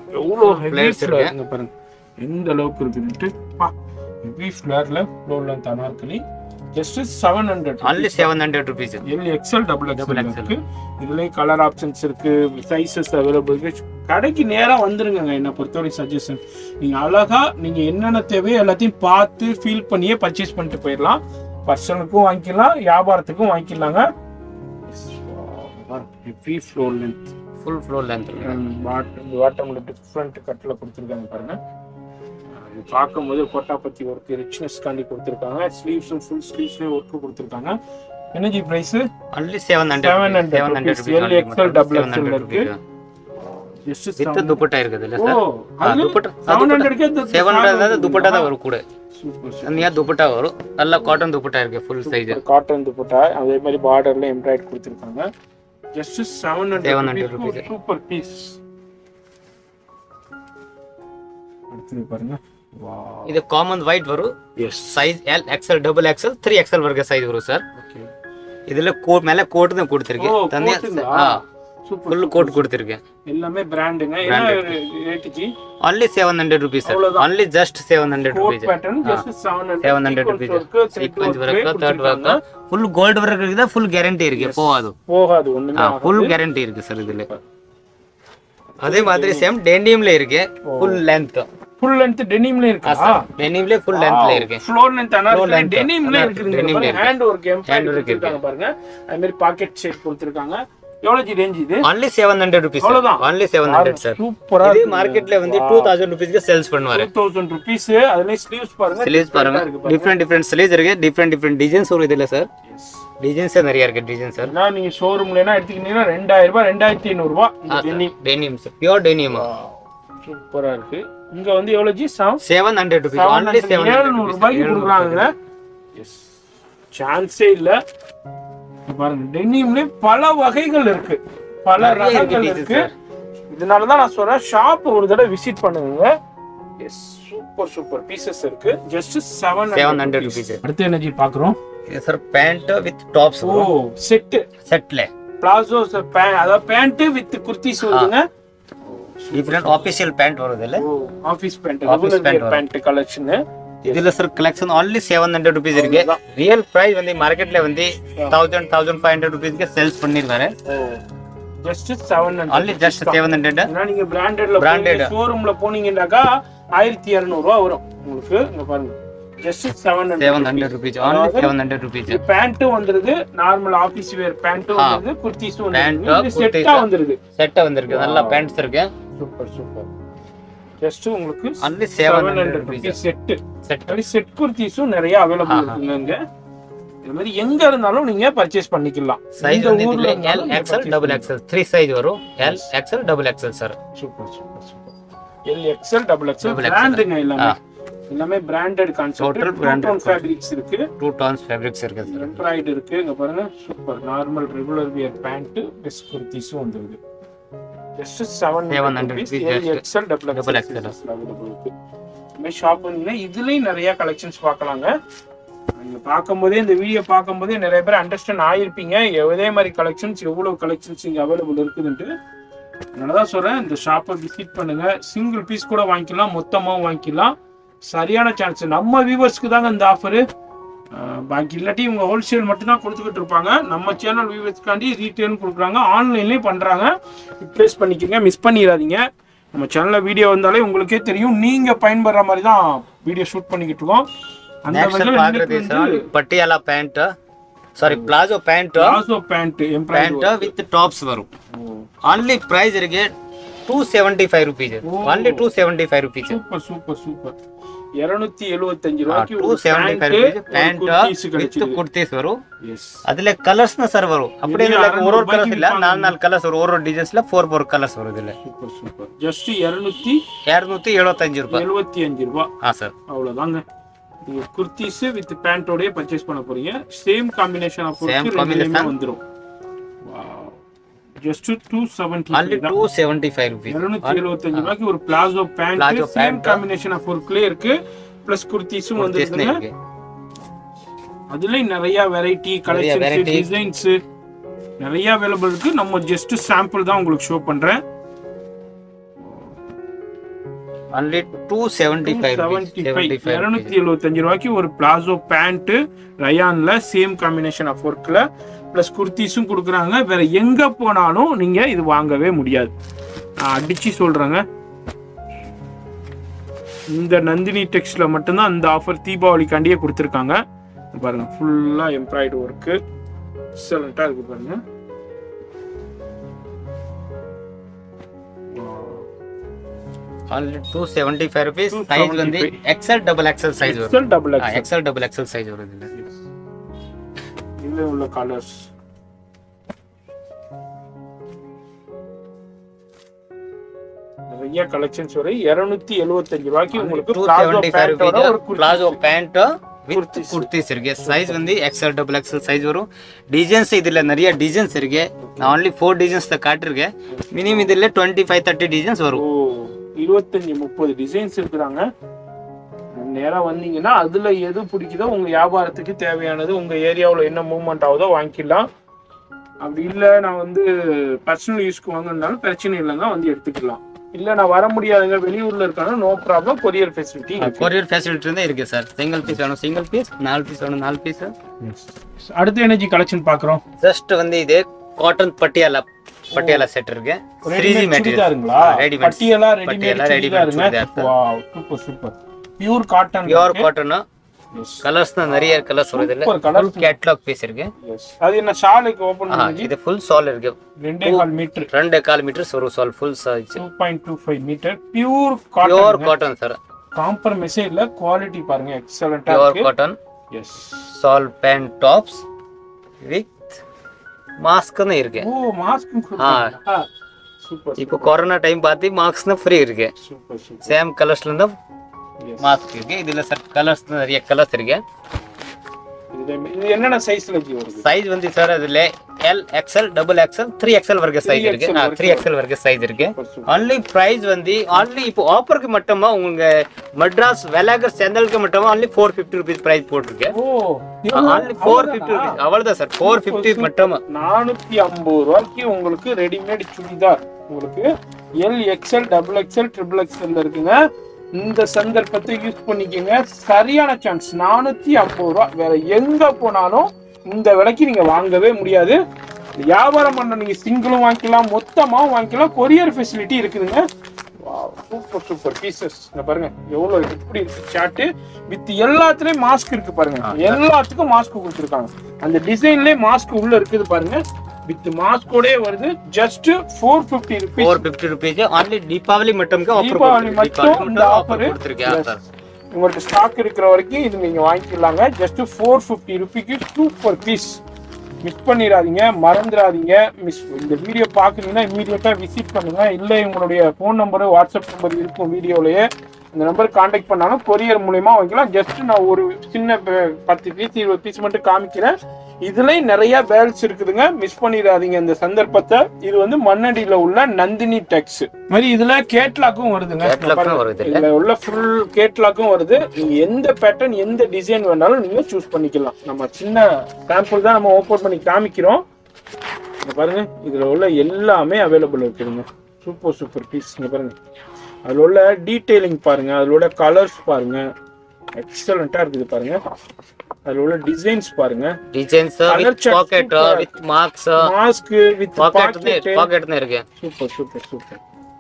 எவ்வளோ ஹெவி ஃப்ளேர் இங்க பாருங்க எந்த அளவுக்கு இருக்குதுன்ட்டு பா ஹெவி ஃப்ளேர்ல floor length anarkali just seven hundred only seven hundred rupees L XL double XL இருக்கு இதுலயே கலர் ஆப்ஷன்ஸ் இருக்கு சைஸஸ் அவைலபிள் இருக்கு கடைக்கு நேரா வந்துருங்க என்ன பொறுத்தவரை சஜஷன் நீங்க அழகா நீங்க என்னென்ன தேவையோ எல்லாத்தையும் பார்த்து ஃபீல் பண்ணியே பர்ச்சேஸ் பண்ணிட்டு போயிடலாம் பர்சனுக்கும் வாங்கிக்கலாம் வியாபாரத்துக்கும் வாங்கிக்கலாங்க heavy floor length full floor length பாட்டம்ல டிஃப்ரெண்ட் கட்ல கொடுத்துருக்காங்க பாருங்க இது பார்க்கும்போது கோட்டாபத்தி ஒர்க் ரிச்னஸ் காண்டி கொடுத்துருக்காங்க ஸ்லீவ்ஸும் ஃபுல் ஸ்லீவ்ஸ்லேயே ஒர்க் கொடுத்துருக்காங்க எனர்ஜி price only seven hundred seven hundred L XL double XL இருக்கு ஜஸ்ட் வித் துப்பட்டா இருக்குது இல்ல சார் அது துப்பட்டா seven hundred க்கு seven hundred தான் துப்பட்டா தான் வரும் கூட சூப்பர் தனியா துப்பட்டா வரும் நல்ல காட்டன் துப்பட்டா இருக்கு ஃபுல் சைஸ் காட்டன் துப்பட்டா அதே மாதிரி பார்டர்ல எம்ப்ராய்டரி கொடுத்துருக்காங்க just seven hundred rupees super piece அடுத்து பாருங்க வாவ் இது காமன் ஒயிட் வரும் S size L XL double XL three XL வரைக்கும் சைஸ் வரும் சார் ஓகே இதுல கோட் மேல கோட் தான் கொடுத்திருக்கேன் தனியா ஆ சூப்பர் ஃபுல் கோட் கொடுத்திருக்கேன் எல்லாமே பிராண்டுங்க என்ன rate ji only seven hundred rupees sir only just seven hundred coat rupees pattern just seven hundred seven hundred rupees sequence வரைக்கும் தேர்ட் வரைக்கும் ஃபுல் கோல்ட் வரைக்கும் இருக்குதா ஃபுல் கேரண்டி இருக்கு போகாது போகாது ஒண்ணுமே ஃபுல் கேரண்டி இருக்கு சார் இதுல அதே மாதிரி சேம் டெனிம்ல இருக்கு ஃபுல் லெந்த் ஃபுல் லெந்த் டெனிம்ல இருக்கா டெனிம்ல ஃபுல் லெந்த்ல இருக்கு ஃப்ளோர் லெந்த் அனார்கலி டெனிம்ல இருக்குங்க ஹேண்ட் ஒர்க் எம்ப்ராய்டரி கொடுத்திருக்காங்க பாருங்க அதே மாதிரி பாக்கெட் ஷேப் கொடுத்திருக்காங்க எவ்வளவு ஜி ரேஞ்ச் இது only seven hundred rupees அவ்வளவுதான் only seven hundred சார் சூப்பரா இது மார்க்கெட்ல வந்து two thousand rupees க்கு சேல்ஸ் பண்ணுவாரு two thousand rupees அதுல ஸ்லீவ்ஸ் பாருங்க ஸ்லீவ்ஸ் பாருங்க டிஃபரண்ட் டிஃபரண்ட் ஸ்லீவ்ஸ் இருக்கு டிஃபரண்ட் டிஃபரண்ட் டிசைன்ஸ் வரும் இதுல சார் டிசைன்ஸ் நிறைய இருக்கு டிசைன்ஸ் சார் நான் நீங்க ஷோரூம்லனா எடுத்துக்கிட்டீங்கன்னா ரெண்டாயிரம் ரூபாய் ரெண்டாயிரத்து ஐநூறு ரூபாய் இந்த denim denim sir pure denim சூப்பரா இருக்கு இங்க வந்து எவ்வளவு ji seven hundred rupees only seven hundred ரூபாய்க்கு கொடுக்குறாங்க எஸ் சான்ஸே இல்ல பாருங்க டெனிம்ல பல வகைகள் இருக்கு பல ரகங்கள் இருக்கு இதனால தான் நான் சொல்றேன் ஷாப் ஒரு தடவை விசிட் பண்ணுங்க எஸ் சூப்பர் சூப்பர் பீசஸ் இருக்கு ஜஸ்ட் seven hundred rupees அடுத்து என்ன ஜி பாக்குறோம் இது sir pant with tops oh set செட்ல பிளாசோ சார் பேண்ட் அத பேண்ட் வித் குர்தீஸ் வருதுங்க டிஃபரண்ட் ஆபீஷியல் பேண்ட் வருது இல்ல ஓ office pant regular pant collection இதுல sir collection only seven hundred rupees இருக்கு ரியல் பிரைஸ் வந்து மார்க்கெட்ல வந்து one thousand one thousand five hundred rupees க்கு சேல்ஸ் பண்ணிருக்காரு just seven hundred only just seven hundred ஏன்னா நீங்க பிராண்டட்ல பிராண்டட் ஷோரூம்ல போனீங்கன்னாக்கா ஆயிரத்து இருநூறு ரூபாய் வரும் உங்களுக்கு இங்க பாருங்க just seven hundred seven hundred rupees only seven hundred rupees pant வந்துருது நார்மல் ஆபீஸ் வேர் பேண்ட் வந்துருது குர்தீஸ் வந்துருது பேண்ட் செட்டா வந்துருது செட்டா வந்திருக்கு நல்ல பேண்ட்ஸ் இருக்கு சூப்பர் சூப்பர் ஜஸ்ட் உங்களுக்கு only seven hundred rupees set set அப்படி செட் குர்தீஸும் நிறைய அவைலபிள் இருக்குங்க இங்க இந்த மாதிரி எங்க இருந்தாலும் நீங்க பர்ச்சேஸ் பண்ணிக்கலாம் சைஸ் வந்து இதுல L X L double X L three size வரும் L X L double X L sir super super super L X L double X L பிராண்டுங்க எல்லாமே எல்லாமே branded concept Total branded tone fabrics இருக்கு two tones fabrics இருக்கு sir embroidery இருக்கு இங்க பாருங்க super normal regular wear pant பெஸ் குர்தீஸும் வந்துருது just seven hundred rupees L X L double X L available இருக்கு இந்த ஷாப்ல இதுலயும் நிறைய கலெக்ஷன்ஸ் பார்க்கலாங்க நீங்க பாக்கும்போதே இந்த வீடியோ பாக்கும்போதே நிறைய பேர் அண்டர்ஸ்டாண்ட் ஆயிருப்பீங்க எவ்வளவு மாதிரி கலெக்ஷன்ஸ் எவ்வளவு கலெக்ஷன்ஸ் இங்க அவைலபிள் இருக்குதுன்ட்டு அதனாலதான் சொல்றேன் இந்த ஷாப்பை விசிட் பண்ணுங்க சிங்கிள் பீஸ் கூட வாங்கிக்கலாம் மொத்தமாவும் வாங்கிக்கலாம் சரியான சான்ஸ் நம்ம வியூவர்ஸ்க்கு தாங்க இந்த ஆஃபரு பாக்கி இல்லாட்டி இவங்க ஹோல்சேல் மட்டும் தான் கொடுத்துக்கிட்டு இருப்பாங்க நம்ம சேனல் வியூவர்ஸ்க்காண்டி ரீட்டைல் கொடுக்குறாங்க ஆன்லைன்லேயும் பண்றாங்க ரிப்ளேஸ் பண்ணிக்கோங்க மிஸ் பண்ணிடாதீங்க நம்ம சேனல்ல வீடியோ வந்தாலே உங்களுக்கே தெரியும் நீங்க பயன்படுற மாதிரி தான் வீடியோ ஷூட் பண்ணிக்கிட்டு இருக்கோம் அந்த வகையில பாக்குறது sir Patiala pant sorry palazzo pant palazzo pant pant with tops வரும் only பிரைஸ் இருக்கு two seventy-five rupees only two seventy-five rupees super super super இருநூத்தி எழுபத்தஞ்சு ரூபாய்க்கு two seventy-five rupees pant with kurtis வரும் எஸ் அதுல கலர்ஸ்னா சார் வரும் அப்படியே ஒரு ஒரு கலர்ஸ் இல்ல நாலு நாலு கலர்ஸ் வரும் ஒரு ஒரு டிசைன்ஸ்ல four four கலர்ஸ் வரும் இதுல சூப்பர் சூப்பர் ஜஸ்ட் இருநூத்தி இருநூத்தி எழுபத்தஞ்சு ரூபாய் எழுபத்தி அஞ்சு ரூபாய் ஆ சார் அவ்வளவுதாங்க நீங்க குர்தீஸ் வித் பேண்டோடயே பர்ச்சேஸ் பண்ண போறீங்க same combination of same combination வந்துரும் wow just two seventy only two seventy-five rupees இருநூத்தி எழுபத்தஞ்சு ரூபாய்க்கு ஒரு palazzo pant same combination of ஒர்க்ல இருக்கு பிளஸ் குர்தீஸும் வந்துருக்குங்க அதுல நிறைய வெரைட்டி கலெக்ஷன்ஸ் டிசைன்ஸ் நிறைய அவைலபிள் இருக்கு நம்ம ஜஸ்ட் சாம்பிள் தான் உங்களுக்கு ஷோ பண்றேன் only two seventy-five இருநூத்தி எழுபத்தஞ்சு ரூபாய்க்கு ஒரு பிளாசோ பேண்ட் ரயான்ல சேம் காம்பினேஷன் ஆஃப் ஒர்க்ல பிளஸ் குர்த்திஸும் கொடுக்குறாங்க. வேற எங்க போனாலும் நீங்க இது வாங்கவே முடியாது, அடிச்சு சொல்றாங்க. இந்த நந்தினி டெக்ஸ்ட்ல மட்டும்தான் அந்த ஆஃபர் தீபாவளிக்காண்டியே கொடுத்துருக்காங்க. பாருங்க ஃபுல்லா எம்ப்ராய்டு ஒர்க்கு எக்ஸலண்டா இருக்கு பாருங்க. only two seventy-five rupees. Size வந்து X L double X L size வரும். X L double X L. X L double X L size வரும் இதுல. இதுல உள்ள கலர்ஸ் நிறைய கலெக்ஷன்ஸ் வரை இருநூத்தி எழுபத்தஞ்சு ரூபாய்க்கு உங்களுக்கு பிளாசோ பேண்ட் வித் குர்த்திஸ் இருக்கு. சைஸ் வந்து X L double X L size வரும். டிசைன்ஸ் இதுல நிறைய டிசைன்ஸ் இருக்கு. நான் only four டிசைன்ஸ் தான் காட்டிருக்கேன். மினிமம் இதுல twenty-five thirty டிசைன்ஸ் வரும். இருபத்தஞ்சு முப்பது டிசைன்ஸ் இருக்குறாங்க. நேரா வந்தீங்கன்னா அதுல எது பிடிக்குதோ உங்க வியாபாரத்துக்கு தேவையானது உங்க ஏரியாவில் என்ன மூவ்மெண்ட் ஆகுதோ வாங்கிக்கலாம். அப்படி இல்லை நான் வந்து பர்சனல் யூஸ்க்கு வாங்கினாலும் பிரச்சனை இல்லைங்க, வந்து எடுத்துக்கலாம். இல்ல நான் வர முடியாதுங்க வெளியூர்ல இருக்காங்க, no problem, courier facility courier facility இருந்தா இருக்கு சார். சிங்கிள் பீஸ் வேணும் சிங்கிள் பீஸ், நாலு பீஸ் வேணும் நாலு பீஸ். அடுத்து எனர்ஜி கலெக்ஷன் பாக்குறோம். ஜஸ்ட் வந்து இது காட்டன் பட்டியாலா பட்டியாலா செட் இருக்கு. த்ரீ டி மெட்டீரியல்ங்களா? Readymade Patiala readymade readymade. Wow super super. Pure cotton pure cotton. Colours தான் நிறைய கலர்ஸ் வருது. இல்ல கலர் கேட்டலாக் பீஸ் இருக்கு. அது என்ன ஷாலுக்கு ஓபன் பண்ணி இது ஃபுல் சால் இருக்கு. two point five metre two point five metre ஒரு shawl full size two point two five metre pure cotton. Pure cotton sir. Compromise இல்ல, குவாலிட்டி பாருங்க எக்ஸலென்ட்டா இருக்கு. Pure cotton. Yes. Shawl pant tops with மாஸ்க்னு இருக்கு. Oh mask கொடுத்தாங்க. Super. இப்போ corona time பார்த்து மாஸ்க்னா ஃப்ரீ இருக்கு. Super super. சேம் கலர்ஸ்ல இருந்தா மாஸ்க் இருக்கு. இதுல சார் கலர்ஸ் நிறைய கலர்ஸ் இருக்கு. இது என்னென்ன சைஸ்ல வருது? சைஸ் வந்து சார் அதுல L X L double X L three X L வரைக்கும் சைஸ் இருக்கு. three X L வரைக்கும் சைஸ் இருக்கு. only price வந்து only இப்போ ஆஃபருக்கு மட்டுமா உங்க மெட்ராஸ் வெலாகர் சேனலுக்கு மட்டுமா only four fifty rupees price போட்டுருக்கு. ஓ only four fifty rupees அவ்வளவுதான் சார். four fifty மட்டுமா. நானூத்தி ஐம்பது ரூபாய்க்கு உங்களுக்கு ரெடிமேட் சுடிதார் உங்களுக்கு L X L double X L triple X L இருக்குங்க. இந்த சந்தர்ப்பத்தை யூஸ் பண்ணிக்கங்க. சரியான சான்ஸ். நானூத்தி ஐம்பது ரூபா வேற எங்க போனாலும் இந்த விலைக்கு நீங்க வாங்கவே முடியாது. வியாபாரம் பண்ண நீங்க சிங்கிளும் வாங்கிக்கலாம், மொத்தமாவும் வாங்கிக்கலாம். கொரியர் ஃபெசிலிட்டி இருக்குதுங்க. Super super pieces. பாருங்க எவ்வளவு இருக்கு, எப்படி இருக்கு சார்ட். வித் எல்லாத்துலயும் மாஸ்க் இருக்கு பாருங்க. எல்லாத்துக்கும் மாஸ்க் கொடுத்துருக்காங்க. அந்த டிசைன்லயே மாஸ்க் உள்ள இருக்குது பாருங்க. வித் மாஸ்கோடே வருது. Just four fifty rupees. four fifty rupees only Deepavali மட்டும் ஆஃபர். தீபாவளி மட்டும் இந்த ஆஃபர் கொடுத்திருக்கேன் சார். உங்களுக்கு ஸ்டாக் இருக்கிற வரைக்கும் இது நீங்க வாங்கிக்கலாங்க. ஜஸ்ட் four fifty ரூபாய்க்கு சூப்பர் பீஸ். மிஸ் பண்ணிடாதீங்க, மறந்துடாதீங்க. மிஸ் இந்த வீடியோ பாக்குறீங்கன்னா இமீடியட்டா விசிட் பண்ணுங்க. இல்ல உங்களுடைய போன் நம்பர் வாட்ஸ்அப் நம்பர் இருக்கும் வீடியோலயே. இந்த நம்பர் கான்டாக்ட் பண்ணாலும் கொரியர் மூலமா வாங்கிக்கலாம். ஜஸ்ட் நான் ஒரு சின்ன பத்து பீஸ் இருபது பீஸ் மட்டும் காமிக்கிறேன். இதுலயும் நிறைய பேல்ஸ் இருக்குதுங்க, மிஸ் பண்ணிடாதீங்க இந்த சந்தர்ப்பத்தை. இது வந்து மண்ணடியில உள்ள நந்தினி டெக்ஸ் மாதிரி. இதுல கேட்லாக்கும் வருதுங்க. இதுல உள்ள ஃபுல் கேட்லாக்கும் வருது. நீங்க எந்த பேட்டர்ன் எந்த டிசைன் வேணாலும் நீங்க சூஸ் பண்ணிக்கலாம். நம்ம சின்ன சாம்பிள் தான் நம்ம ஓபன் பண்ணி காமிக்கிறோம். பாருங்க இதுல உள்ள எல்லாமே அவைலபிள் இருக்குதுங்க. Super super piece. இங்க பாருங்க அதுல உள்ள டீடைலிங் பாருங்க, அதோட கலர்ஸ் பாருங்க, எக்ஸலென்ட்டா இருக்குது பாருங்க. அதுல உள்ள டிசைன்ஸ் பாருங்க. Designs with pocket with marks mask with pocket பாக்கெட்னே இருக்கு. Super super super.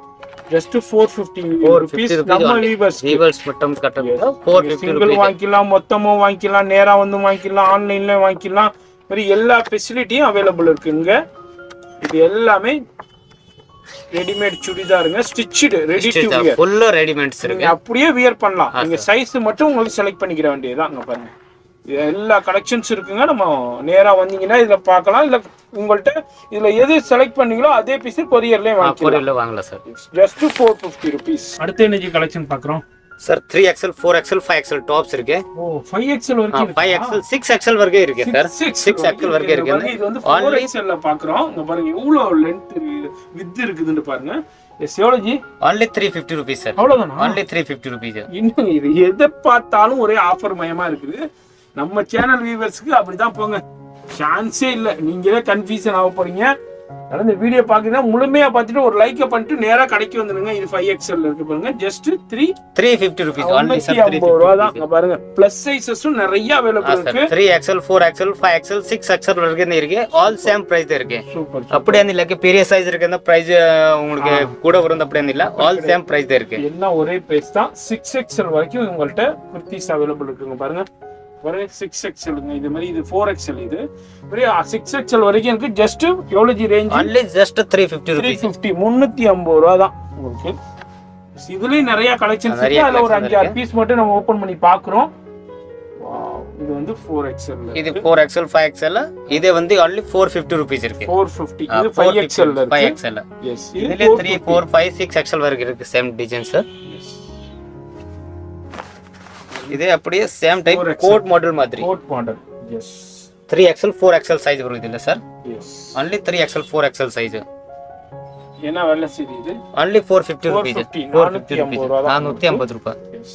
Just four fifty rupees. நம்ம வீவர்ஸ் வீவர்ஸ் மட்டும் கட்டணும். four fifty சிங்கிள் வாங்கிக்கலாம், மொத்தமும் வாங்கிக்கலாம், நேரா வந்து வாங்கிக்கலாம், ஆன்லைன்ல வாங்கிக்கலாம். மாதிரி எல்லா ஃபெசிலிட்டியும் அவைலபிள் இருக்குங்க. இது எல்லாமே ரெடிமேட் சுடிதாருங்க. Stitched ready to wear. Full readymades இருக்கு. அப்படியே வியர் பண்ணலாம். நீங்க சைஸ் மட்டும் உங்களுக்கு செலக்ட் பண்ணிக்கிற வேண்டியதுதான். அங்க பாருங்க எல்லா கலெக்ஷன்ஸ் இருக்குங்க. நம்ம நேரா வந்தீங்கன்னா இதுல பார்க்கலாம். இல்ல உங்கள்ட்ட இதுல எது செலக்ட் பண்ணீங்களோ அதே பீஸ் கொரியர்லயே வாங்கிக்கலாம். கொரியர்ல வாங்கலாம் sir. Just four fifty rupees. அடுத்து என்னஜி கலெக்ஷன் பார்க்கறோம் sir. three X L four X L five X L tops இருக்கு. ஓ five X L வரைக்கும் இருக்கு. five X L six X L வரைக்கும் இருக்கு சார். six X L வரைக்கும் இருக்கு. இது வந்து four X L ல பார்க்கறோம். இங்க பாருங்க எவ்வளவு லெந்த் வித் இருக்குதுன்னு பாருங்க. எஸ்யோலஜி only three fifty rupees sir. அவ்வளவுதானா? only three fifty rupees. இன்னும் இது எதை பார்த்தாலும் ஒரே ஆஃபர் மயமா இருக்குது. நம்ம சேனல் வியூவர்ஸ்க்கு அப்படிதான் போங்க, சான்ஸே இல்லை. நீங்களே கன்ஃபியூஷன் ஆக போறீங்க. அதனால இந்த வீடியோ பாத்தீங்கன்னா முழுமையா பார்த்துட்டு ஒரு லைக் பண்ணிட்டு நேரா கடைக்கு வந்துருங்க. இது ஃபைவ் எக்ஸ்எல் இருக்கு பாருங்க. Just three three fifty rupees only sir ஐம்பது ரூபா தான். இங்க பாருங்க பிளஸ் சைஸஸும் நிறைய அவைலபிள் இருக்கு. Three XL four XL five XL six XL வரைக்கும் இருக்கு. ஆல் சேம் பிரைஸ் தான் இருக்கு. சூப்பர். அப்படியே இல்ல பெரிய சைஸ் இருக்குன்னா பிரைஸ் உங்களுக்கு கூட வரும் அப்படியே இல்ல. ஆல் சேம் பிரைஸ் தான் இருக்கு. எல்லாம் ஒரே பிரைஸ் தான். சிக்ஸ் எக்ஸ்எல் வரைக்கும் உங்கள்ட்ட குர்த்திஸ் அவைலபிள் இருக்குங்க பாருங்க. பாருங்க சிக்ஸ் எக்ஸ்எல்ங்க. இது மாதிரி இது ஃபோர் எக்ஸ்எல். இது பெரிய சிக்ஸ் எக்ஸ்எல் வரைக்கும் இருக்கு. ஜஸ்ட் எவ்வளவு G range? only just three fifty three rupees. Fifty முந்நூற்றி ஐம்பது ரூபா தான் உங்களுக்கு. இதுலயும் நிறைய கலெக்ஷன்ஸ் இருக்கு. அதுல ஒரு அஞ்சு ஆறு பீஸ் மட்டும் நம்ம ஓபன் பண்ணி பாக்குறோம். வாவ், இது வந்து ஃபோர் எக்ஸ்எல். இது ஃபோர் எக்ஸ்எல் ஃபைவ் எக்ஸ்எல். இது வந்து only ஃபோர் ஃபிஃப்டி rupees இருக்கு. Four fifty. இது ஃபைவ் எக்ஸ்எல் இருக்கு. Five XL. எஸ். இதுல three four five six XL வரைக்கும் இருக்கு. Same design sir. இதே அப்படியே சேம் டைப் கோட் மாடல் மாதிரி. Coat model. Yes. Three XL four XL size வரும் இதுல sir. Yes. only three XL four XL size. என்ன வெல்ல சீரி இது? only four fifty rupees. நானூற்றி ஐம்பது ரூபாய். நானூற்றி ஐம்பது ரூபாய். எஸ்.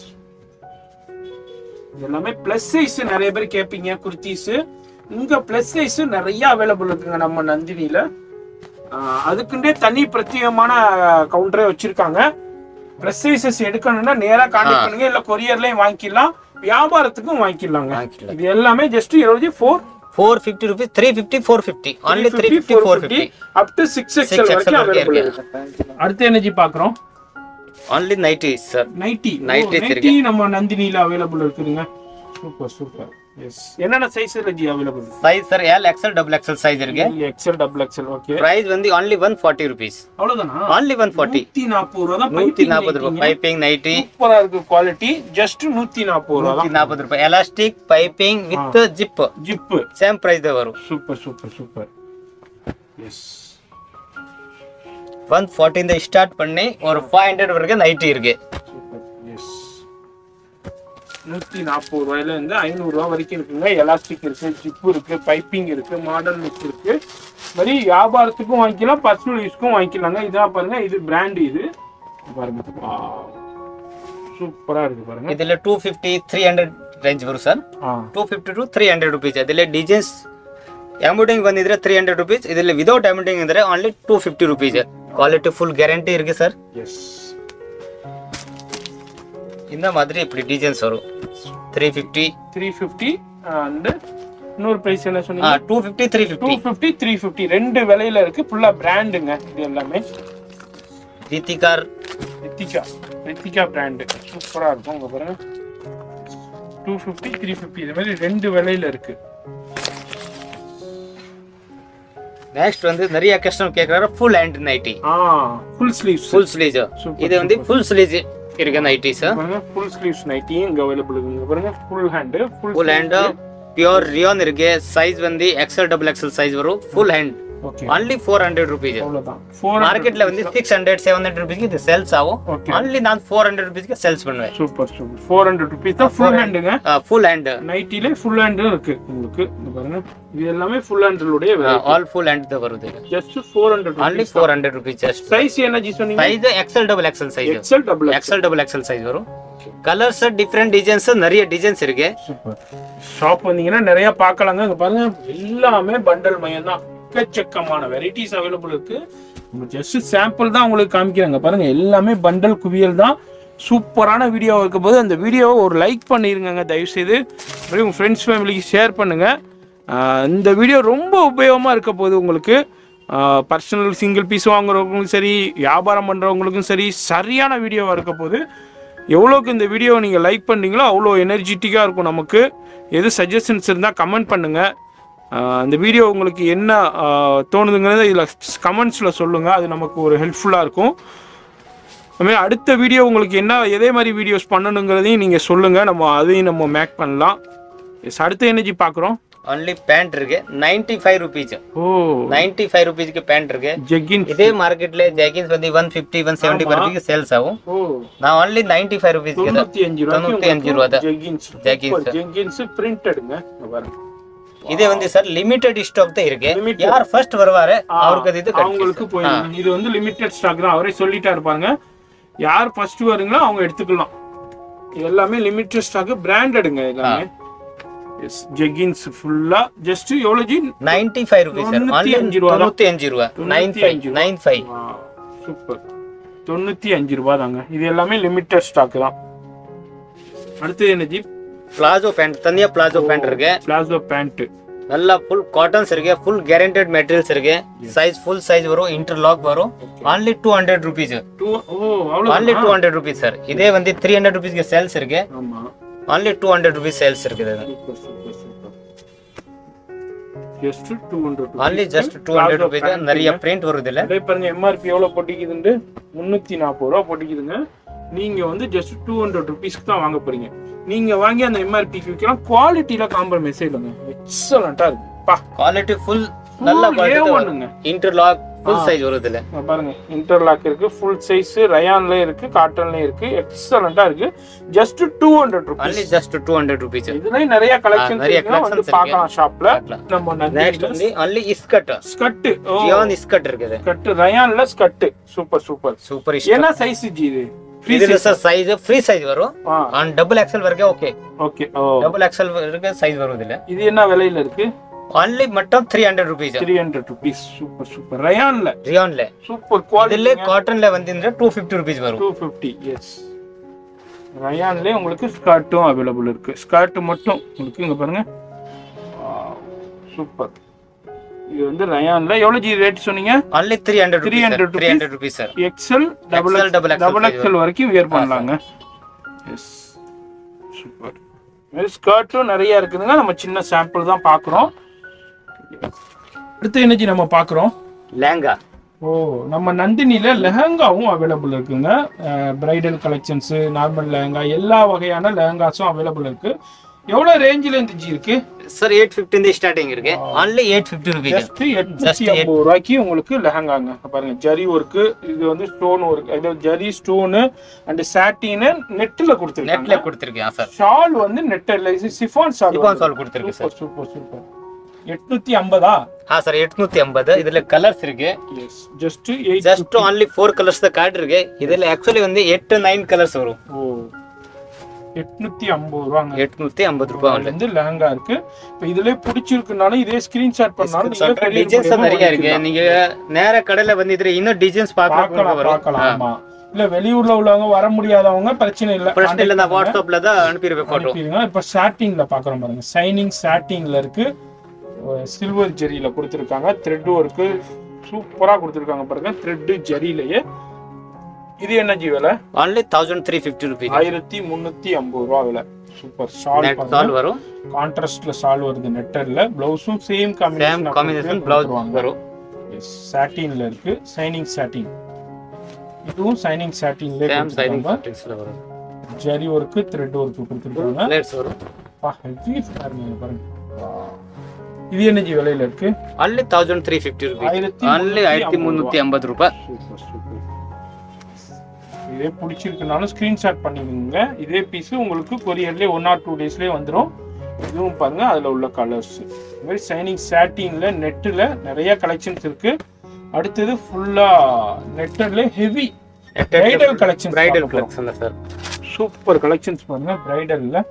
எல்லாமே பிளஸ் சைஸ் நிறைய பேர் கேப்பீங்க குர்த்திஸ். இங்க பிளஸ் சைஸ் நிறைய அவைலபிள் இருக்குங்க நம்ம நந்தினில. அதுக்குண்டே தனி பிரத்யேகமான கவுண்டரே வச்சிருக்காங்க. பிளஸ் சைஸஸ் எடுக்கணும்னா நேரா கான்டாக்ட் பண்ணுங்க. இல்ல கொரியர்லயும் வாங்கிக்கலாம், வியாபாரத்துக்கும் வாங்கிக்கலாங்க. இது எல்லாமே ஜஸ்ட் எவ்வளவு? Four four fifty rupees. Three fifty four fifty. only three fifty four fifty. Up to six XL வரைக்கும் அவைலபிள் இருக்கு. அடுத்து என்னஜி பார்க்கறோம்? only nighty sir. Nighty. Nighty nighty நம்ம நந்தினில அவைலபிள் இருக்குங்க. Super super. எஸ். என்னென்ன சைஸ்ல ஜி available? Size sir L XL double XL size இருக்கு. XL double XL. Okay. Price வந்து only ஒன் ஃபார்ட்டி rupees. அவ்வளவுதானா? only one forty. நூற்றி நாற்பது ரூபாய் தான். நூற்றி நாற்பது ரூபாய் பைப்பிங் நைட்டி. சூப்பரா இருக்கு குவாலிட்டி. ஜஸ்ட் நூற்றி நாற்பது ரூபாய் தான். நூற்றி நாற்பது ரூபாய். Elastic piping with zip. Zip. Same price தான் வரும். Super super super. Yes. One forty இந்த ஸ்டார்ட் பண்ணி ஒரு ஃபைவ் ஹண்ட்ரட் வரைக்கும் நைட்டி இருக்கு. சூப்பர். எஸ். நூற்றி நாற்பது ரூபாயில இருந்து ஐநூறு ரூபாய் வரைக்கும் இருக்குங்க. எலாஸ்டிக் இருக்கு, ஜிப் இருக்கு, பைப்பிங் இருக்கு, மாடல் லுக் இருக்கு. மாதிரி வியாபாரத்துக்கும் வாங்கிக்கலாம், பர்சனல் யூஸ்க்கும் வாங்கிக்கலாங்க. இதான் பாருங்க, இது பிராண்ட். இது பாருங்க சூப்பரா இருக்கு பாருங்க. இதுல two fifty three hundred range வரும் sir. Two fifty to three hundred rupees. ಅದರಲ್ಲಿ ಡಿಸೈನ್ಸ್ ಎಂಬ್ರಾಯ್ಡಿಂಗ್ ಬಂದಿದ್ರೆ ತ್ರೀ ಹಂಡ್ರೆಡ್ ರುಪೀಸ್. ಇದರಲ್ಲಿ ವಿದೌಟ್ ಎಂಬ್ರಾಯ್ಡಿಂಗ್ ಅಂದ್ರೆ only two fifty rupees. Quality full guarantee இருக்கு சார். எஸ். இந்த மாதிரி இப்படி டிசைன்ஸ் வரும். Three fifty three fifty and இன்னொரு பிரைஸ் என்ன சொன்னீங்க? Two fifty three fifty. Two fifty three fifty ரெண்டு விலையில இருக்கு. ஃபுல்லா பிராண்டுங்க இது எல்லாமே. ரித்திகா ரித்திகா ரித்திகா பிராண்ட் சூப்பரா இருக்கும். உங்க பாருங்க டூ ஃபிஃப்டி த்ரீ ஃபிஃப்டி இது மாதிரி ரெண்டு விலையில இருக்கு. நெக்ஸ்ட் வந்து நிறைய கஸ்டமர் கேக்குறாரு ஃபுல் ஹேண்ட் நைட்டி. ஆ ஃபுல் ஸ்லீவ்ஸ். Full sleeves. இது வந்து ஃபுல் ஸ்லீவ்ஸ் இருக்கு நைட்டிஸ். பாருங்க ஃபுல் ஸ்லீவ்ஸ் நைட்டி இங்க அவேலபிள் இருக்கு. பாருங்க full hand. Full hand pure rayon இருக்கு. சைஸ் வந்து எக்ஸ்எல் டபுள் எக்ஸ்எல் சைஸ் வரும். Full hand only four hundred rupees. அவ்வளவுதான். மார்க்கெட்ல வந்து six hundred seven hundred rupees இது சேல்ஸ் ஆகும். only நான் ஃபோர் ஹண்ட்ரட் rupees க்கு சேல்ஸ் பண்ணுவேன். Super super. Four hundred rupees தான் ஃபுல் ஹேண்டுங்க. ஃபுல் ஹேண்ட் நைட்டில ஃபுல் ஹேண்ட் இருக்கு உங்களுக்கு. இந்த பாருங்க இது எல்லாமே ஃபுல் ஹேண்டோட ஆல் ஃபுல் ஹேண்ட் தான் வருது. Just four hundred only four hundred rupees just. Size என்ன ஜி சொன்னீங்க? Size XL double XL size. XL double XL double XL size வரும். கலர்ஸ் டிஃபரண்ட் டிசைன்ஸ் நிறைய டிசைன்ஸ் இருக்கு. சூப்பர். ஷாப் வந்தீங்கன்னா நிறைய பார்க்கலாங்க. இங்க பாருங்க எல்லாமே பண்டல் மயம் தான். எக்கச்சக்கமான வெரைட்டிஸ் அவைலபிள் இருக்கு. ஜஸ்ட் சாம்பிள் தான் உங்களுக்கு காமிக்கிறாங்க. பாருங்க எல்லாமே பண்டல் குவியல் தான். சூப்பரான வீடியோ இருக்கும் போது அந்த வீடியோவை ஒரு லைக் பண்ணிருங்க தயவு செய்து. உங்க ஃப்ரெண்ட்ஸ் ஃபேமிலிக்கு ஷேர் பண்ணுங்க. இந்த வீடியோ ரொம்ப உபயோகமாக இருக்க போது உங்களுக்கு. பர்சனல் சிங்கிள் பீஸ் வாங்குறவங்களுக்கும் சரி, வியாபாரம் பண்ணுறவங்களுக்கும் சரி, சரியான வீடியோவாக இருக்க போது. எவ்வளோக்கு இந்த வீடியோவை நீங்கள் லைக் பண்ணுறீங்களோ அவ்வளோ எனர்ஜெட்டிக்காக இருக்கும் நமக்கு. எது சஜஷன்ஸ் இருந்தால் கமெண்ட் பண்ணுங்கள். இந்த வீடியோ உங்களுக்கு என்ன தோணுதுங்கிறத இதில் கமெண்ட்ஸில் சொல்லுங்கள். அது நமக்கு ஒரு ஹெல்ப்ஃபுல்லாக இருக்கும். அதுமாதிரி அடுத்த வீடியோ உங்களுக்கு என்ன எதே மாதிரி வீடியோஸ் பண்ணணுங்கிறதையும் நீங்கள் சொல்லுங்கள். நம்ம அதையும் நம்ம மேக் பண்ணலாம். எஸ். அடுத்த எனர்ஜி பார்க்குறோம். only பேண்ட் இருக்கு நைன்டி ஃபைவ் rupees. ஓ நைன்டி ஃபைவ் rupees க்கு பேண்ட் இருக்கு. ஜெகின்ஸ். இதே மார்க்கெட்ல ஜெகின்ஸ் வந்து ஒன் ஃபிஃப்டி ஒன் செவன்ட்டி வரைக்கும் சேல்ஸ் ஆகும். ஓ நான் only நைன்டி ஃபைவ் rupees க்கு தொண்ணூற்றி அஞ்சு ரூபாய். தொண்ணூற்றி அஞ்சு ரூபாய் தான் ஜெகின்ஸ். ஜெகின்ஸ். ஜெகின்ஸ் பிரிண்டட்ங்க. பாருங்க இதே வந்து சார் லிமிட்டட் ஸ்டாக் தான் இருக்கு. யார் ஃபர்ஸ்ட் வருவாரு அவருக்கு இது அவங்களுக்கு போயிடும். இது வந்து லிமிட்டட் ஸ்டாக் தான். அவரே சொல்லிட்டா இருப்பாங்க. யார் ஃபர்ஸ்ட் வருங்களோ அவங்க எடுத்துக்கலாம். இது எல்லாமே லிமிட்டட் ஸ்டாக் பிராண்டட்ங்க. எல்லாமே எஸ் ஜெகின்ஸ் ஃபுல்லா ஜஸ்ட் எவ்வளவு ஜி ninety five rupees sir only தொண்ணூத்தி அஞ்சு ரூபாய் ninety five ninety five super தொண்ணூத்தி அஞ்சு ரூபாய் தாங்க இது எல்லாமே லிமிட்டட் ஸ்டாக் தான் அடுத்து என்ன ஜி பிளாசோ பேண்ட் தனியா பிளாசோ பேண்ட் இருக்கு பிளாசோ பேண்ட் நல்லா ஃபுல் காட்டன்ஸ் இருக்கு ஃபுல் கேரண்டட் மெட்டீரியல்ஸ் இருக்கு சைஸ் ஃபுல் சைஸ் வரும் இன்டர்லாக் வரும் only two hundred rupees ஓ அவ்வளவு only two hundred rupees sir இதே வந்து three hundred rupees க்கு சேல்ஸ் இருக்கு ஆமா only two hundred rupees sales இருக்குது super super super just two hundred only just two hundred rupees நிறைய பிரிண்ட் வருது இல்ல அதே பாருங்க எம்ஆர்பி எவ்வளவு போட்டிக்குதுன்னு முன்னூத்தி நாற்பது ரூபாய் போட்டிக்குதுங்க நீங்க வந்து just two hundred rupees க்கு தான் வாங்க போறீங்க நீங்க வாங்கி அந்த எம்ஆர்பிக்கு விக்கலாம் குவாலிட்டில காம்ப்ரமைஸ் இல்லங்க எக்ஸலென்ட்டா இருக்கு பா குவாலிட்டி ஃபுல் நல்ல குவாலிட்டி இன்டர்லாக் ஃபுல் சைஸ் வருது இல்ல பாருங்க இன்டர்லாக் இருக்கு ஃபுல் சைஸ் ரயான்ல இருக்கு காட்டன்ல இருக்கு எக்ஸலென்ட்டா இருக்கு just two hundred rupees only just two hundred rupees இதுல நிறைய கலெக்ஷன்ஸ் இருக்கு வந்து பார்க்கலாம் ஷாப்ல நம்ம நெக்ஸ்ட் வந்து only ஸ்கர்ட் ஸ்கர்ட் ஜியான் ஸ்கர்ட் இருக்குது ஸ்கர்ட் ரயான்ல ஸ்கர்ட் சூப்பர் சூப்பர் சூப்பர் என்ன சைஸ் ஜி இது இதுல சைஸ் ஃப்ரீ சைஸ் வரும் ஆன் டபுள் எக்ஸ்எல் வரைக்கும் ஓகே ஓகே ஓ டபுள் எக்ஸ்எல் வரைக்கும் சைஸ் வரும் இதுல இது என்ன விலையில இருக்கு only மட்டும் three hundred rupees three hundred rupees super super ரயான்ல ரியான்ல சூப்பர் குவாலிட்டி இதுல காட்டன்ல வந்து two fifty rupees வரும் two fifty எஸ் ரயான்ல உங்களுக்கு ஸ்கர்ட்டும் அவேilable இருக்கு ஸ்கர்ட் மட்டும் உங்களுக்கு இங்க பாருங்க சூப்பர் இது வந்து ரயான்ல எவ்வளவு ஜி ரேட் சொன்னீங்க only three hundred rupees three hundred rupees sir XL double XL double XL வரைக்கும் வியர் பண்ணலாங்க எஸ் சூப்பர் மேல் ஸ்கர்ட்டும் நிறைய இருக்குதுங்க நம்ம சின்ன சாம்பிள் தான் பார்க்குறோம் அடுத்து என்ன ஜி நம்ம பார்க்குறோம் லெஹங்கா ஓ நம்ம நந்தினில லெஹங்காவும் அவைலபிள் இருக்குங்க பிரைடல் கலெக்ஷன்ஸ் நார்மல் லெஹங்கா எல்லா வகையான லெஹங்காஸும் அவைலபிள் இருக்கு எவ்வளவு ரேஞ்சில இருந்து ஜி இருக்கு சார் eight fifty இந்த ஸ்டார்டிங் இருக்கு only eight fifty rupees just எட்நூத்தி ஐம்பது ரூபாய்க்கு உங்களுக்கு லெஹங்காங்க பாருங்க ஜரி ஒர்க் இது வந்து ஸ்டோன் ஒர்க் இது ஜரி ஸ்டோன் அண்ட் சாட்டின் நெட்ல கொடுத்திருக்காங்க நெட்ல கொடுத்திருக்கேன் சார் ஷால் வந்து நெட்ல சிஃபான் ஷால் சிஃபான் ஷால் கொடுத்திருக்கு சார் சூப்பர் சூப்பர் எட்நூத்தி ஐம்பதா ஆ சார் எட்நூத்தி ஐம்பது இதுல கலர்ஸ் இருக்கு yes just just only four colours தான் கார்டு இருக்கு இதுல एक्चुअली வந்து eight nine கலர்ஸ் வரும் ஓ எட்நூத்தி ஐம்பது ரூபாங்க எட்நூத்தி ஐம்பது ரூபாய் வந்து லெஹங்கா இருக்கு இப்போ இதுலயே பிடிச்சிருக்குனாலும் இதே ஸ்கிரீன்ஷாட் பண்ணாலும் நீங்க டிசைன்ஸ் நிறைய இருக்கு நீங்க நேரா கடையில வந்து இதுல இன்னும் டிசைன்ஸ் பார்க்கலாம் பார்க்கலாம் ஆமா இல்ல வெளியூர்ல உள்ளவங்க வர முடியாதவங்க பிரச்சனை இல்ல பிரச்சனை இல்ல நான் வாட்ஸ்அப்ல தான் அனுப்பிடுவேன் போட்டோ இப்போ சாட்டிங்ல பாக்குறோம் பாருங்க சைனிங் சாட்டிங்ல இருக்கு சில்வர் ஜெரியில கொடுத்திருக்காங்க த்ரெட் ஒர்க் சூப்பரா கொடுத்திருக்காங்க பாருங்க த்ரெட் ஜெரியிலேயே இது என்ன ஜி விலை only one thousand three hundred fifty rupees ஆயிரத்தி முன்னூத்தி ஐம்பது ரூபாய் விலை சூப்பர் ஷால் ஷால் வரும் கான்ட்ராஸ்ட்ல ஷால் வருது நெட்டர்ல ப்ளவுஸும் same combination same combination blouse வரும் எஸ் சாட்டின்ல இருக்கு சைனிங் சாட்டின் இதுவும் சைனிங் சாட்டின்ல சேம் சைனிங் சாட்டின்ஸ்ல வரும் ஜரி வர்க் த்ரெட் வர்க் கொடுத்திருக்காங்க ப்ளேட்ஸ் வரும் பா ஹெவி பாருங்க பாருங்க இது என்ன ஜி விலையில இருக்கு only one thousand three hundred fifty rupees only thirteen fifty ரூபாய் சூப்பர் சூப்பர் இதே பிடிச்சிருக்குனாலும் ஸ்கிரீன்ஷாட் பண்ணிக்கோங்க இதே பீஸ் உங்களுக்கு கொரியர்லேயே ஒன் ஆர் டூ டேஸ்லேயே வந்துடும் இதுவும் பாருங்க அதில் உள்ள கலர்ஸ் இது மாதிரி சைனிங் சாட்டின்ல நெட்டில் நிறைய கலெக்ஷன்ஸ் இருக்கு அடுத்தது ஃபுல்லாக நெட்டர்ல heavy bridal collection bridal collection sir super collections பாருங்க பிரைடல்ல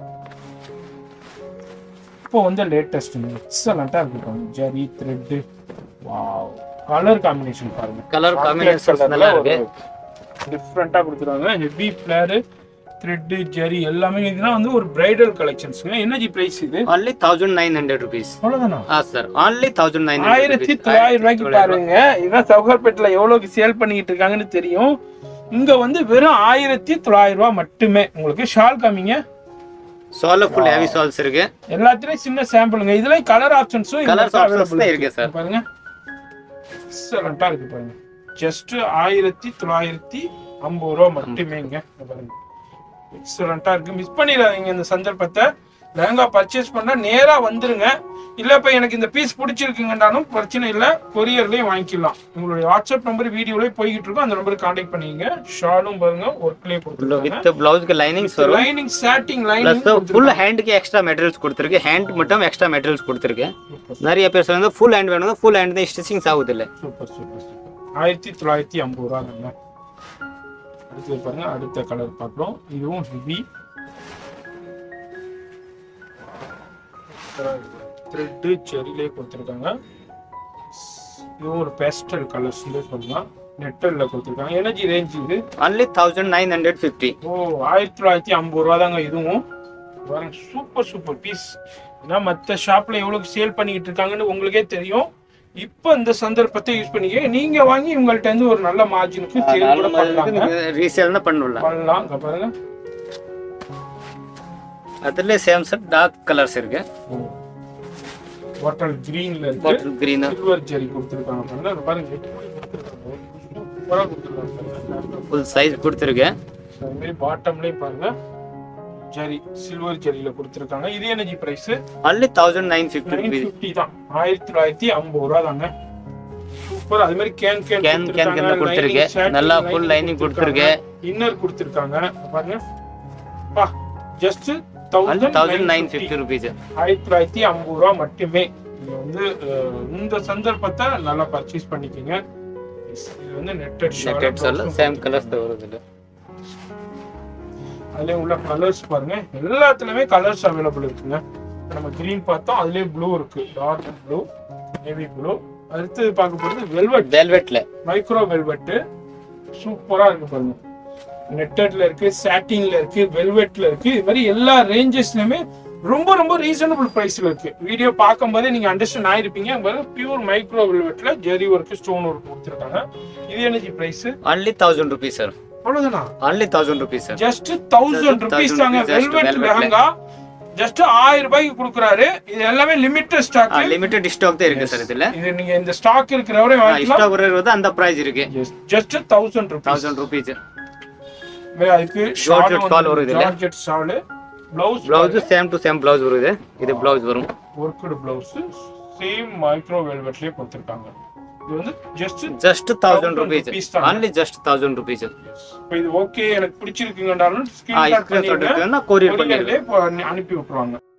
இப்போ வந்து லேட்டஸ்ட் எக்ஸலண்டா இருக்கு பாருங்க zari thread wow colour combination பாருங்க கலர் காம்பினேஷன் நல்லா இருக்கு டிஃப்ரெண்டா கொடுத்துருக்காங்க ஹெவி ஃபிளேர் த்ரெட் ஜெரி எல்லாமே இதெல்லாம் வந்து ஒரு பிரைடல் கலெக்ஷன்ஸ்ங்க என்ன ஜி பிரைஸ் இது only nineteen hundred rupees அவ்வளவுதானா ஆ சார் only nineteen hundred ஆயிரத்தி தொள்ளாயிரம் ரூபாய்க்கு பாருங்க இதான் சவுகார்பேட்ல எவ்வளவுக்கு சேல் பண்ணிட்டு இருக்காங்கன்னு தெரியும் இங்க வந்து வெறும் ஆயிரத்தி தொள்ளாயிரம் ரூபாய் மட்டுமே உங்களுக்கு ஷால் காமிங்க ஷால் ஃபுல் ஹெவி ஷால்ஸ் இருக்கு எல்லாத்துலயும் சின்ன சாம்பிளுங்க இதுல கலர் ஆப்ஷன்ஸும் கலர் ஆப்ஷன்ஸ் இருக்கு சார் பாருங்க எக்ஸலண்டா இருக்கு பாருங்க ஜஸ்ட் ஆயிரத்தி தொள்ளாயிரத்தி ஐம்பது ரூபா மட்டுமேங்க பாருங்க எக்ஸலண்டா இருக்கு மிஸ் பண்ணிடாதீங்க இந்த சந்தர்ப்பத்தை லெஹங்கா பர்ச்சேஸ் பண்ணா நேரா வந்துருங்க இல்ல இப்ப எனக்கு இந்த பீஸ் பிடிச்சிருக்குங்கன்னாலும் பிரச்சனை இல்ல கொரியர்லயும் வாங்கிக்கலாம் உங்களுடைய வாட்ஸ்அப் நம்பர் வீடியோலயே போய்கிட்டு இருக்கும் அந்த நம்பருக்கு கான்டாக்ட் பண்ணிக்கங்க ஷாலும் பாருங்க ஒர்க்லயே கொடுத்துருக்காங்க வித் ப்ளவுஸ்க்கு லைனிங்ஸ் வரும் lining satin lining plus full ஹேண்டுக்கு எக்ஸ்ட்ரா மெட்டீரியல்ஸ் கொடுத்திருக்கு ஹேண்ட் மட்டும் எக்ஸ்ட்ரா மெட்டீரியல்ஸ் கொடுத்திருக்கு நிறைய பேர் சொல்றாங்க ஃபுல் ஹேண்ட் வேணும் ஃபுல் ஹேண்ட் தான் ஸ்டிச்சிங்ஸ் ஆகுது இல்ல சூப்பர் சூப்பர் சூப்பர் ஆயிரத்தி தொள்ளாயிரத்தி ஐம்பது ரூபா தாங்க அடுத்து பாருங்க அடுத்த கலர் பார்க்குறோம் இதுவும் ஹெவி சூப்பராக இருக்கும். த்ரெட்டு செரிலே கொடுத்துருக்காங்க. இதுவும் ஒரு பேஸ்டல் கலர்ஸ்லேயே சொல்லலாம். நெட்டலில் கொடுத்துருக்காங்க. எனர்ஜி ரேஞ்ச் இது only thousand nine hundred fifty. ஓ ஆயிரத்தி தொள்ளாயிரத்தி ஐம்பது ரூபா தாங்க இதுவும். Super super piece. ஏன்னா மற்ற ஷாப்பில் எவ்வளோக்கு சேல் பண்ணிக்கிட்டு இருக்காங்கன்னு உங்களுக்கே தெரியும். இப்போ இந்த சந்தர்ப்பத்தை யூஸ் பண்ணிக்க நீங்க வாங்கி உங்கள்ட்ட இருந்து ஒரு நல்ல மார்ஜினுக்கு சேல் கூட பண்ணலாம். ரீசேல் தான் பண்ணலாம். பண்ணலாம். இங்க பாருங்க. அதுல சேம் செட் டார்க் கலர்ஸ் இருக்கு. பாட்டில் கிரீன்ல இருக்கு. பாட்டில் கிரீன் சில்வர் ஜெரி கொடுத்திருக்காங்க. பாருங்க. பாருங்க. சூப்பரா கொடுத்திருக்காங்க. ஃபுல் சைஸ் கொடுத்திருக்கேன். இந்த பாட்டம்லயே பாருங்க. ஜெரி சில்வர் ஜெரியில கொடுத்திருக்காங்க. இது எனர்ஜி price only nineteen fifty nine fifty தான். ஆயிரத்தி தொள்ளாயிரத்தி ஐம்பது ரூபாய் தாங்க. சூப்பர். அதே மாதிரி கேன் கேன் கேன் கேன் கேன் கொடுத்திருக்கேன். நல்லா ஃபுல் லைனிங் கொடுத்திருக்கேன். இன்னர் கொடுத்திருக்காங்க. பாருங்க. பா ஜஸ்ட் nineteen fifty rupees. ஆயிரத்தி தொள்ளாயிரத்தி ஐம்பது ரூபாய் மட்டுமே. நீங்க வந்து இந்த சந்தர்ப்பத்தை நல்லா பர்ச்சேஸ் பண்ணிக்கங்க. இது வந்து netted shawl. Netted shawl same colours தான் வருது. அதுல உள்ள கலர்ஸ் பாருங்க. எல்லாத்துலயுமே கலர்ஸ் அவைலபிள் இருக்குங்க. நம்ம கிரீன் பார்த்தோம். அதுலயே ப்ளூ இருக்கு. Dark blue, navy blue. அடுத்து பார்க்க போறது வெல்வெட். வெல்வெட்ல micro velvet. சூப்பரா இருக்கு பாருங்க. நெட்டட்ல இருக்கு, சாட்டின்ல இருக்கு, வெல்வெட்ல இருக்கு. இது மாதிரி எல்லா ரேஞ்சஸ்லயுமே ரொம்ப ரொம்ப ரீசனபிள் பிரைஸ்ல இருக்கு. வீடியோ பார்க்கும்போதே நீங்க அண்டர்ஸ்டாண்ட் ஆயிருப்பீங்க. பியூர் மைக்ரோ வெல்வெட்ல ஜெரி ஒர்க், ஸ்டோன் ஒர்க் கொடுத்துருக்காங்க. இது எனர்ஜி price only one thousand rupees sir. அவ்வளவுதானா? only one thousand rupees sir. ஜஸ்ட் one thousand rupees தாங்க. வெல்வெட் லெஹங்கா ஜஸ்ட் ஆயிரம் ரூபாய்க்கு கொடுக்குறாரு. இது எல்லாமே லிமிட்டட் ஸ்டாக். லிமிட்டட் ஸ்டாக் தான் இருக்கு சார் இதுல. இது நீங்க இந்த ஸ்டாக் இருக்கிறவரை வாங்கிக்கலாம். ஸ்டாக் இருக்கிறது அந்த பிரைஸ் இருக்கு. Just one thousand rupees. one thousand rupees. அதுக்கு ஜார்ஜெட் ஷால் வருது இல்ல? Georgette shawl. Blouse blouse same to same blouse வருது. இது ப்ளவுஸ் வரும். ஒர்க்டு ப்ளவுஸ் சேம் மைக்ரோ வெல்வெட்லயே கொடுத்திருக்காங்க. இது வந்து just just one thousand rupees. only just one thousand rupees. இப்போ இது ஓகே எனக்கு பிடிச்சிருக்குங்கன்றாலும் ஸ்கிரீன்ஷாட் பண்ணி கொரியர் பண்ணி அனுப்பி விட்டுருவாங்க.